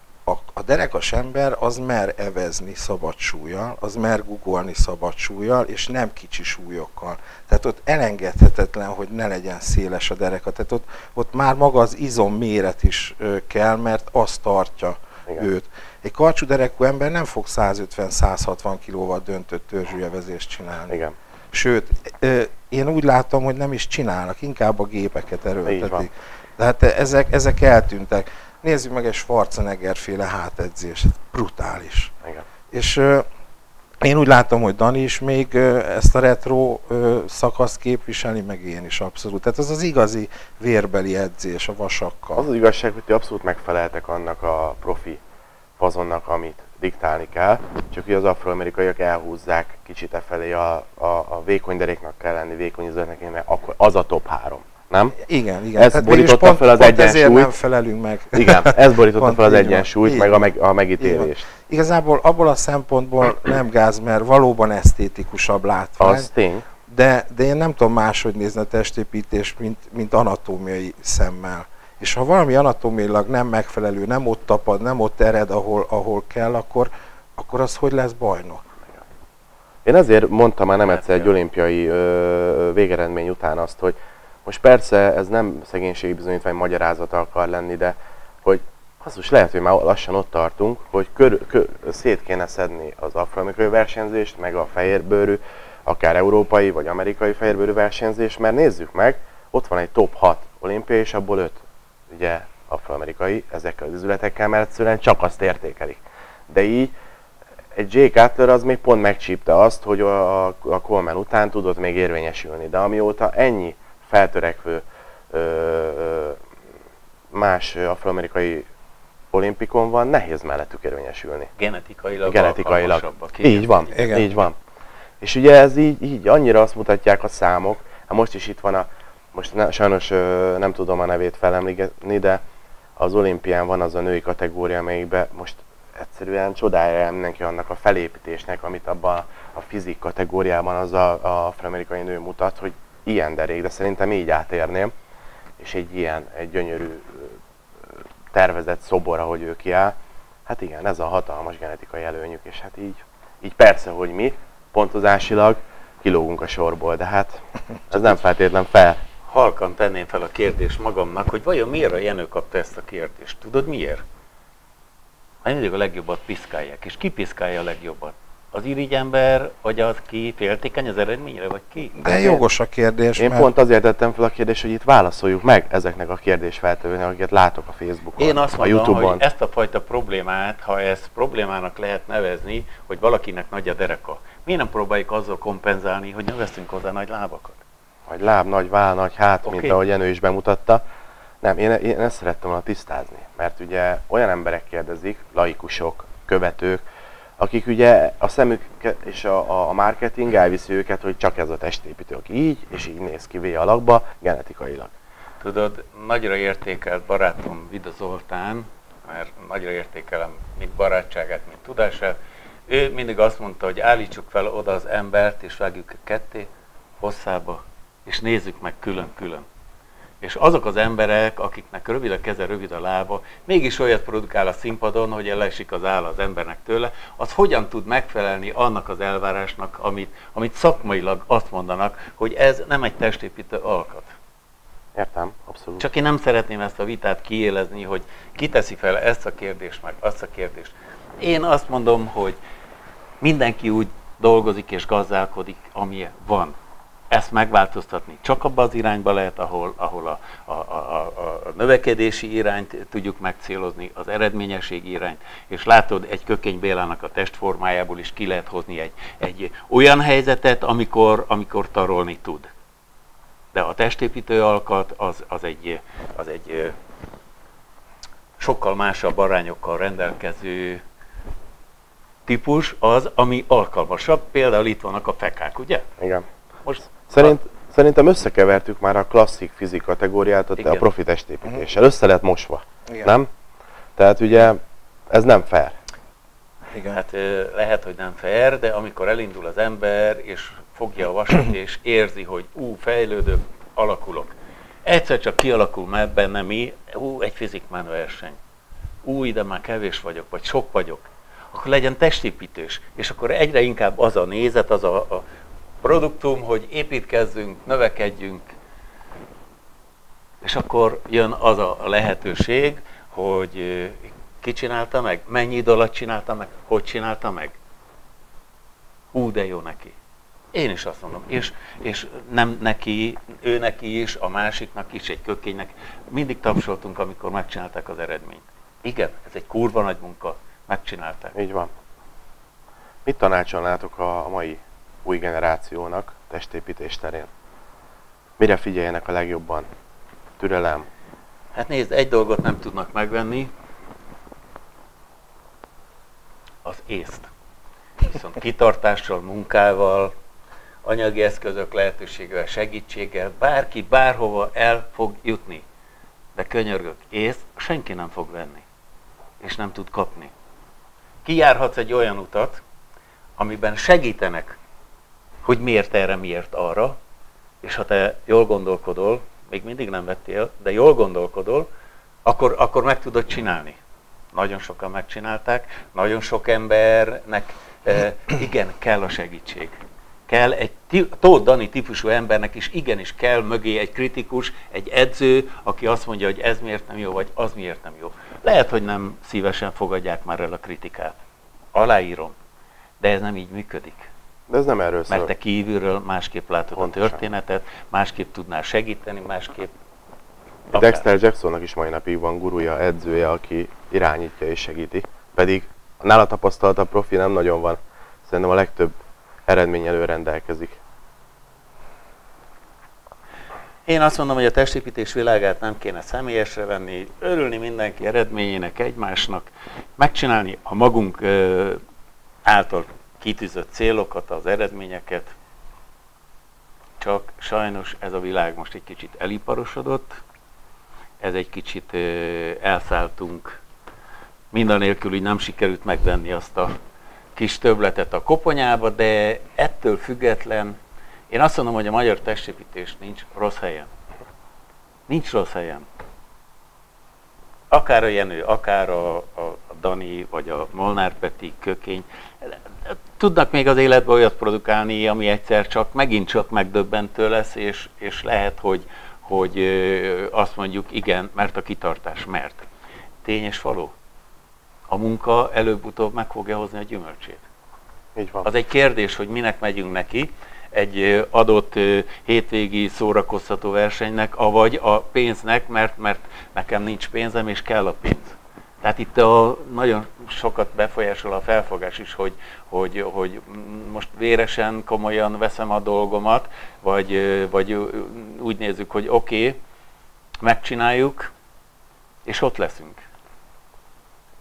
a derekas ember az mer evezni szabad súllyal, az mer guggolni szabad súllyal, és nem kicsi súlyokkal. Tehát ott elengedhetetlen, hogy ne legyen széles a dereka. Tehát ott már maga az izom méret is kell, mert az tartja őt. Egy karcsú derekú ember nem fog 150-160 kilóval döntött törzsűevezést csinálni. Igen. Sőt, én úgy látom, hogy nem is csinálnak, inkább a gépeket erőltetik. Tehát ezek eltűntek. Nézzük meg egy Schwarzenegger-féle hátedzést, brutális. Igen. És én úgy látom, hogy Dani is még ezt a retro szakaszt képviseli, meg én is abszolút. Tehát ez az igazi vérbeli edzés a vasakkal. Az az igazság, hogy ti abszolút megfeleltek annak a profi fazonnak, amit diktálni kell, csak hogy az afroamerikaiak elhúzzák kicsit e felé a vékony deréknak kell lenni, vékony izületnek, mert akkor az a top 3. Nem? Igen. Ez borította fel az egyensúlyt. Ezért nem felelünk meg. Igen, ez borította fel az egyensúlyt, meg a megítélést. Igazából abból a szempontból nem gáz, mert valóban esztétikusabb látvány. Az tény. De én nem tudom máshogy nézni a testépítést, mint anatómiai szemmel. És ha valami anatómiailag nem megfelelő, nem ott tapad, nem ott ered, ahol kell, akkor az hogy lesz bajnok? Én ezért mondtam már nem egyszer egy olimpiai végeredmény után azt, hogy most persze ez nem szegénységi bizonyítvány magyarázata akar lenni, de hogy basszus, lehet, hogy már lassan ott tartunk, hogy szét kéne szedni az afroamerikai versenyzést, meg a fehérbőrű, akár európai vagy amerikai fehérbőrű versenyzést, mert nézzük meg, ott van egy top 6 olimpia, és abból 5 ugye afroamerikai ezekkel az üzletekkel, mert egyszerűen csak azt értékelik. De így egy Jay Cutler az még pont megcsípte azt, hogy a Coleman után tudott még érvényesülni, de amióta ennyi feltörekvő más afroamerikai olimpikon van, nehéz mellettük érvényesülni. Genetikailag. Így van, így van. És ugye ez így annyira azt mutatják a számok, hát most is itt van most sajnos nem tudom a nevét felemlíteni, de az olimpián van az a női kategória, amelyikben most egyszerűen csodája mindenki annak a felépítésnek, amit abban a fizik kategóriában az a afroamerikai nő mutat, hogy ilyen derék, de szerintem így átérném, és egy gyönyörű tervezett szobor, ahogy ő kiáll, hát igen, ez a hatalmas genetikai előnyük, és hát így persze, hogy mi pontozásilag kilógunk a sorból, de hát ez nem feltétlen fel. Halkan tenném fel a kérdést magamnak, hogy vajon miért a Jenő kapta ezt a kérdést? Tudod miért? Hát mindig a legjobbat piszkálják, és ki piszkálja a legjobbat? Az irigyember, vagy az ki féltékeny az eredményre, vagy ki? De jogos a kérdés. Én pont azért tettem fel a kérdést, hogy itt válaszoljuk meg ezeknek a kérdésfeltevőnek, akiket látok a Facebookon, Én azt a mondom, YouTube-on. hogy ezt a fajta problémát, ha ezt problémának lehet nevezni, hogy valakinek nagy a dereka, miért nem próbáljuk azzal kompenzálni, hogy növesztünk hozzá nagy lábakat? Nagy láb, nagy váll, nagy hát, mint ahogy Jenő is bemutatta. Nem, én ezt szerettem volna tisztázni, mert ugye olyan emberek kérdezik, laikusok, követők, akik ugye a szemük és a marketing elviszi őket, hogy csak ez a testépítő, aki így, és így néz ki V alakba, genetikailag. Tudod, nagyra értékelt barátom Vida Zoltán, mert nagyra értékelem mind barátságát, mind tudását. Ő mindig azt mondta, hogy állítsuk fel oda az embert, és vágjuk ketté, hosszába, és nézzük meg külön-külön. És azok az emberek, akiknek rövid a keze, rövid a lába, mégis olyat produkál a színpadon, hogy elesik az áll az embernek tőle, az hogyan tud megfelelni annak az elvárásnak, amit szakmailag azt mondanak, hogy ez nem egy testépítő alkat. Értem, abszolút. Csak én nem szeretném ezt a vitát kiélezni, hogy ki teszi fel ezt a kérdést, meg azt a kérdést. Én azt mondom, hogy mindenki úgy dolgozik és gazdálkodik, ami van. Ezt megváltoztatni csak abban az irányba lehet, ahol a növekedési irányt tudjuk megcélozni, az eredményesség irányt, és látod, egy Kökény Bélának a testformájából is ki lehet hozni egy olyan helyzetet, amikor tarolni tud. De a testépítő alkat az egy sokkal másabb arányokkal rendelkező típus az, ami alkalmasabb. Például itt vannak a fekák, ugye? Igen. Most Szerintem összekevertük már a klasszik fizik kategóriát a profi testépítéssel. Össze lett mosva, Igen. nem? Tehát ugye ez nem fair. Igen. hát lehet, hogy nem fair, de amikor elindul az ember, és fogja a vasat, és érzi, hogy fejlődök, alakulok. Egyszer csak kialakul benne egy fizikmán verseny. De már kevés vagyok, vagy sok vagyok. Akkor legyen testépítős, és akkor egyre inkább az a nézet, az a produktum, hogy építkezzünk, növekedjünk, és akkor jön az a lehetőség, hogy ki csinálta meg, mennyi idő alatt csinálta meg, hogy csinálta meg. De jó neki. Én is azt mondom, és nem neki, ő neki is, a másiknak is, egy Kökénynek. Mindig tapsoltunk, amikor megcsinálták az eredményt. Igen, ez egy kurva nagy munka, megcsinálták. Így van. Mit tanácsolnátok a mai új generációnak testépítés terén? Mire figyeljenek a legjobban? Türelem. Hát nézd, egy dolgot nem tudnak megvenni, az észt. Viszont kitartással, munkával, anyagi eszközök lehetőségével, segítséggel, bárki bárhova el fog jutni. De könyörgök, észt senki nem fog venni, és nem tud kapni. Kijárhatsz egy olyan utat, amiben segítenek, hogy miért erre, miért arra, és ha te jól gondolkodol, még mindig nem vettél, de jól gondolkodol, akkor meg tudod csinálni. Nagyon sokan megcsinálták, nagyon sok embernek igen, kell a segítség. Kell egy Tóth Dani típusú embernek is igenis kell mögé egy kritikus, egy edző, aki azt mondja, hogy ez miért nem jó, vagy az miért nem jó. Lehet, hogy nem szívesen fogadják már el a kritikát. Aláírom. De ez nem így működik. De ez nem erről szól. Mert te kívülről másképp látod pontosan a történetet, másképp tudnál segíteni, másképp... Dexter Jacksonnak is mai napig van gurúja, edzője, aki irányítja és segíti. Pedig a nála tapasztaltabb profi nem nagyon van. Szerintem a legtöbb eredménnyel ő rendelkezik. Én azt mondom, hogy a testépítés világát nem kéne személyesre venni, örülni mindenki eredményének, egymásnak, megcsinálni a magunk által kitűzött célokat, az eredményeket. Csak sajnos ez a világ most egy kicsit eliparosodott, ez egy kicsit elszálltunk, mindenélkül úgy nem sikerült megvenni azt a kis többletet a koponyába, de ettől független, én azt mondom, hogy a magyar testépítés nincs rossz helyen. Nincs rossz helyen. Akár a Jenő, akár a Dani, vagy a Molnár Peti, Kökény, tudnak még az életben olyat produkálni, ami egyszer megint csak megdöbbentő lesz, és lehet, hogy azt mondjuk, igen, mert a kitartás, mert. Tény és való. A munka előbb-utóbb meg fogja hozni a gyümölcsét. Így van. Az egy kérdés, hogy minek megyünk neki, egy adott hétvégi szórakoztató versenynek, avagy a pénznek, mert nekem nincs pénzem, és kell a pénz. Tehát itt nagyon sokat befolyásol a felfogás is, hogy most véresen, komolyan veszem a dolgomat, vagy úgy nézzük, hogy oké, megcsináljuk, és ott leszünk.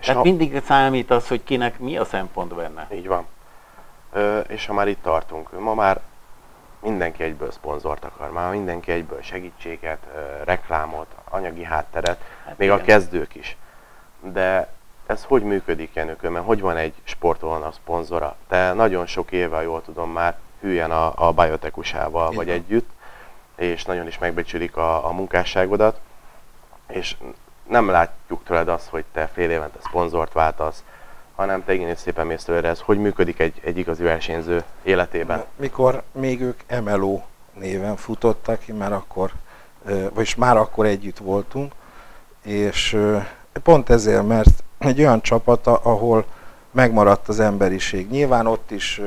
Tehát mindig számít az, hogy kinek mi a szempont benne. Így van. És ha már itt tartunk, ma már mindenki egyből szponzort akar, már mindenki egyből segítséget, reklámot, anyagi hátteret, Hát még igen. a kezdők is. De ez hogy működik, Jenőkő? Mert hogy van egy sportolónak szponzora? Te nagyon sok éve, jól tudom már, hülyen a Biotech USA-val vagy együtt, és nagyon is megbecsülik a munkásságodat, és nem látjuk tőled azt, hogy te fél évente szponzort váltasz, hanem te igenis szépen mész tőle. Ez hogy működik egy igazi versenyző életében? Mikor még ők MLO néven futottak, én már akkor, vagyis már akkor együtt voltunk, és pont ezért, mert egy olyan csapat, ahol megmaradt az emberiség. Nyilván ott is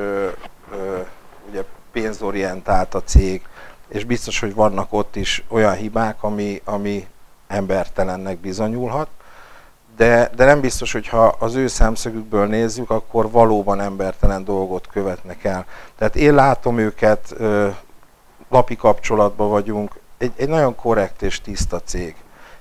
ugye pénzorientált a cég, és biztos, hogy vannak ott is olyan hibák, ami embertelennek bizonyulhat, de nem biztos, hogy ha az ő szemszögükből nézzük, akkor valóban embertelen dolgot követnek el. Tehát én látom őket, napi kapcsolatban vagyunk, egy nagyon korrekt és tiszta cég.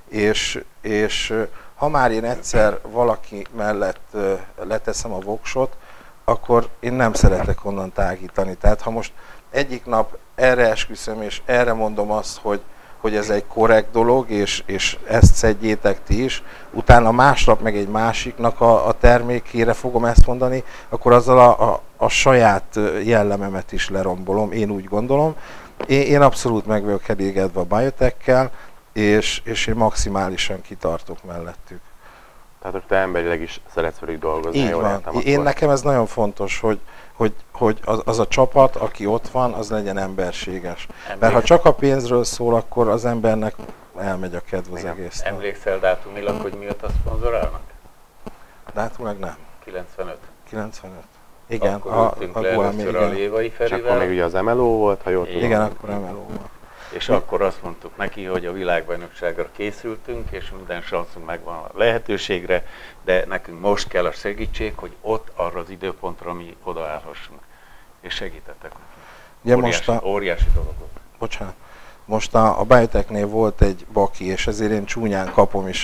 És ha már én egyszer valaki mellett leteszem a voksot, akkor én nem szeretek onnan tágítani. Tehát ha most egyik nap erre esküszöm, és erre mondom azt, hogy ez egy korrekt dolog, és ezt szedjétek ti is, utána másnap meg egy másiknak a termékére fogom ezt mondani, akkor azzal a saját jellememet is lerombolom, én úgy gondolom. Én abszolút meg vagyok elégedve a Biotech-kel, és én maximálisan kitartok mellettük. Tehát te emberileg is szeretsz velük dolgozni, Így jól van. értem akkor. Én nekem ez nagyon fontos, hogy az a csapat, aki ott van, az legyen emberséges. Mert ha csak a pénzről szól, akkor az embernek elmegy a kedv az egész. Emlékszel dátumilag, hogy mióta szponzorálnak? Dátumilag nem. 95. 95. Igen, Akkor ültünk le először a Lévai És akkor Ferivel. még ugye az MLO volt, ha jól tudom. Igen, akkor MLO van. És akkor azt mondtuk neki, hogy a világbajnokságra készültünk, és minden sanszunk megvan a lehetőségre, de nekünk most kell a segítség, hogy ott arra az időpontra mi odaállhassunk. És segítettek Ugye óriási dolog volt. Bocsánat. Most a Biotechnél volt egy baki, és ezért én csúnyán kapom is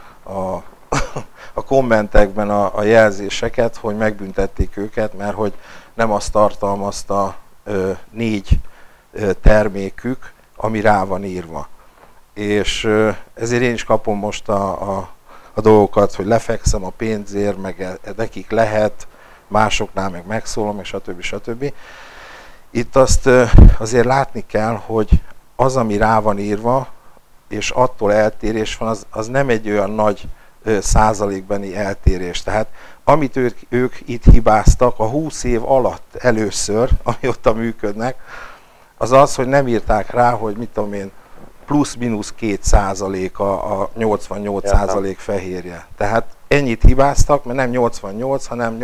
a kommentekben a jelzéseket, hogy megbüntették őket, mert hogy nem azt tartalmazta 4 termékük, ami rá van írva. És ezért én is kapom most a dolgokat, hogy lefekszem a pénzért, meg nekik lehet, másoknál meg megszólom, és stb. Itt azt azért látni kell, hogy az, ami rá van írva, és attól eltérés van, az nem egy olyan nagy százalékbeni eltérés. Tehát amit ők itt hibáztak a 20 év alatt először, amióta működnek, az az, hogy nem írták rá, hogy mit tudom én, plusz-minusz 2% a 88% fehérje. Tehát ennyit hibáztak, mert nem 88, hanem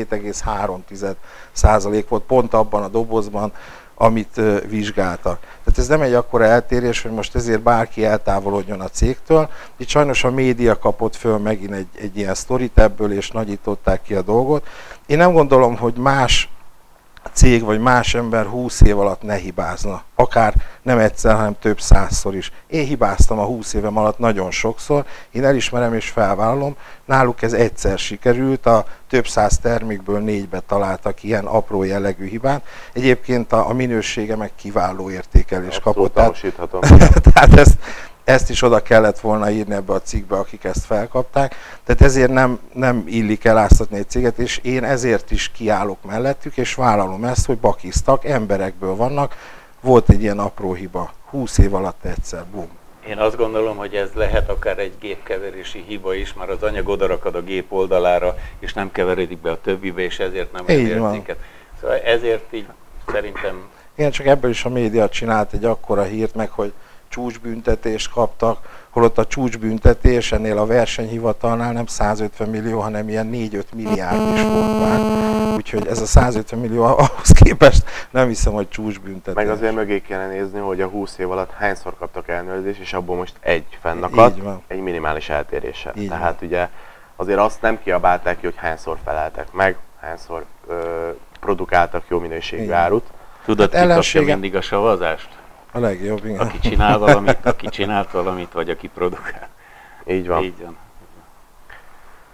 87,3% volt pont abban a dobozban, amit vizsgáltak. Tehát ez nem egy akkora eltérés, hogy most ezért bárki eltávolodjon a cégtől. Itt sajnos a média kapott föl megint egy ilyen sztorit ebből, és nagyították ki a dolgot. Én nem gondolom, hogy más cég vagy más ember 20 év alatt ne hibázna. Akár nem egyszer, hanem több százszor is. Én hibáztam a 20 évem alatt nagyon sokszor, én elismerem és felvállalom. Náluk ez egyszer sikerült, a több száz termékből 4-be találtak ilyen apró jellegű hibát. Egyébként a minősége meg kiváló értékelést kapott. Tehát ezt is oda kellett volna írni ebbe a cikkbe, akik ezt felkapták. Tehát ezért nem illik eláztatni egy céget, és én ezért is kiállok mellettük, és vállalom ezt, hogy bakiztak, emberekből vannak. Volt egy ilyen apró hiba, 20 év alatt egyszer, bum. Én azt gondolom, hogy ez lehet akár egy gépkeverési hiba is, már az anyag odarakad a gép oldalára, és nem keveredik be a többibe, és ezért nem értéket. Szóval ezért így szerintem... Igen, csak ebből is a média csinált egy akkora hírt meg, hogy csúcsbüntetést kaptak, holott a csúcsbüntetés ennél a versenyhivatalnál nem 150 millió, hanem ilyen 4-5 milliárd is volt már. Úgyhogy ez a 150 millió ahhoz képest nem hiszem, hogy csúcsbüntetés. Meg azért mögé kellene nézni, hogy a 20 év alatt hányszor kaptak ellenőrzést, és abból most egy fennakadt, egy minimális eltéréssel. Tehát ugye azért azt nem kiabálták ki, hogy hányszor feleltek meg, hányszor produkáltak jó minőségű árut. Tudod, ki kapja mindig a szavazást? A legjobb, igen. Aki csinál valamit, aki csinált valamit, vagy aki produkál. Így van. Így van.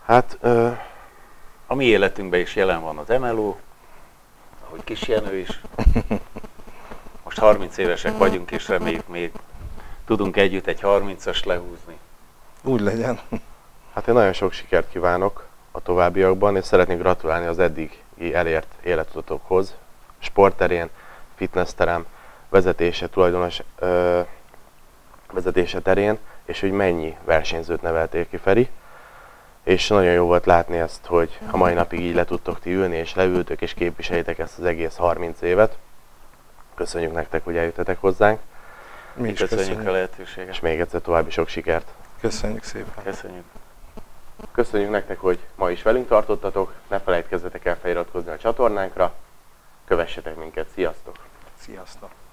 Hát, A mi életünkben is jelen van az MLO, ahogy Kis Jenő is. Most 30 évesek vagyunk, és reméljük még tudunk együtt egy 30-as lehúzni. Úgy legyen. hát én nagyon sok sikert kívánok a továbbiakban, és szeretnék gratulálni az eddigi elért életutatokhoz. Sportterén, fitnessterem, vezetése, tulajdonos vezetése terén, és hogy mennyi versenyzőt neveltél ki, Feri. És nagyon jó volt látni ezt, hogy a mai napig így le tudtok ti ülni, és leültök, és képviseljétek ezt az egész 30 évet. Köszönjük nektek, hogy eljöttetek hozzánk, Mi is Köszönjük a köszönjük. lehetőséget. és még egyszer további sok sikert. Köszönjük szépen. Köszönjük. Köszönjük nektek, hogy ma is velünk tartottatok, ne felejtkezzetek el feliratkozni a csatornánkra, kövessetek minket, sziasztok! Sziasztok.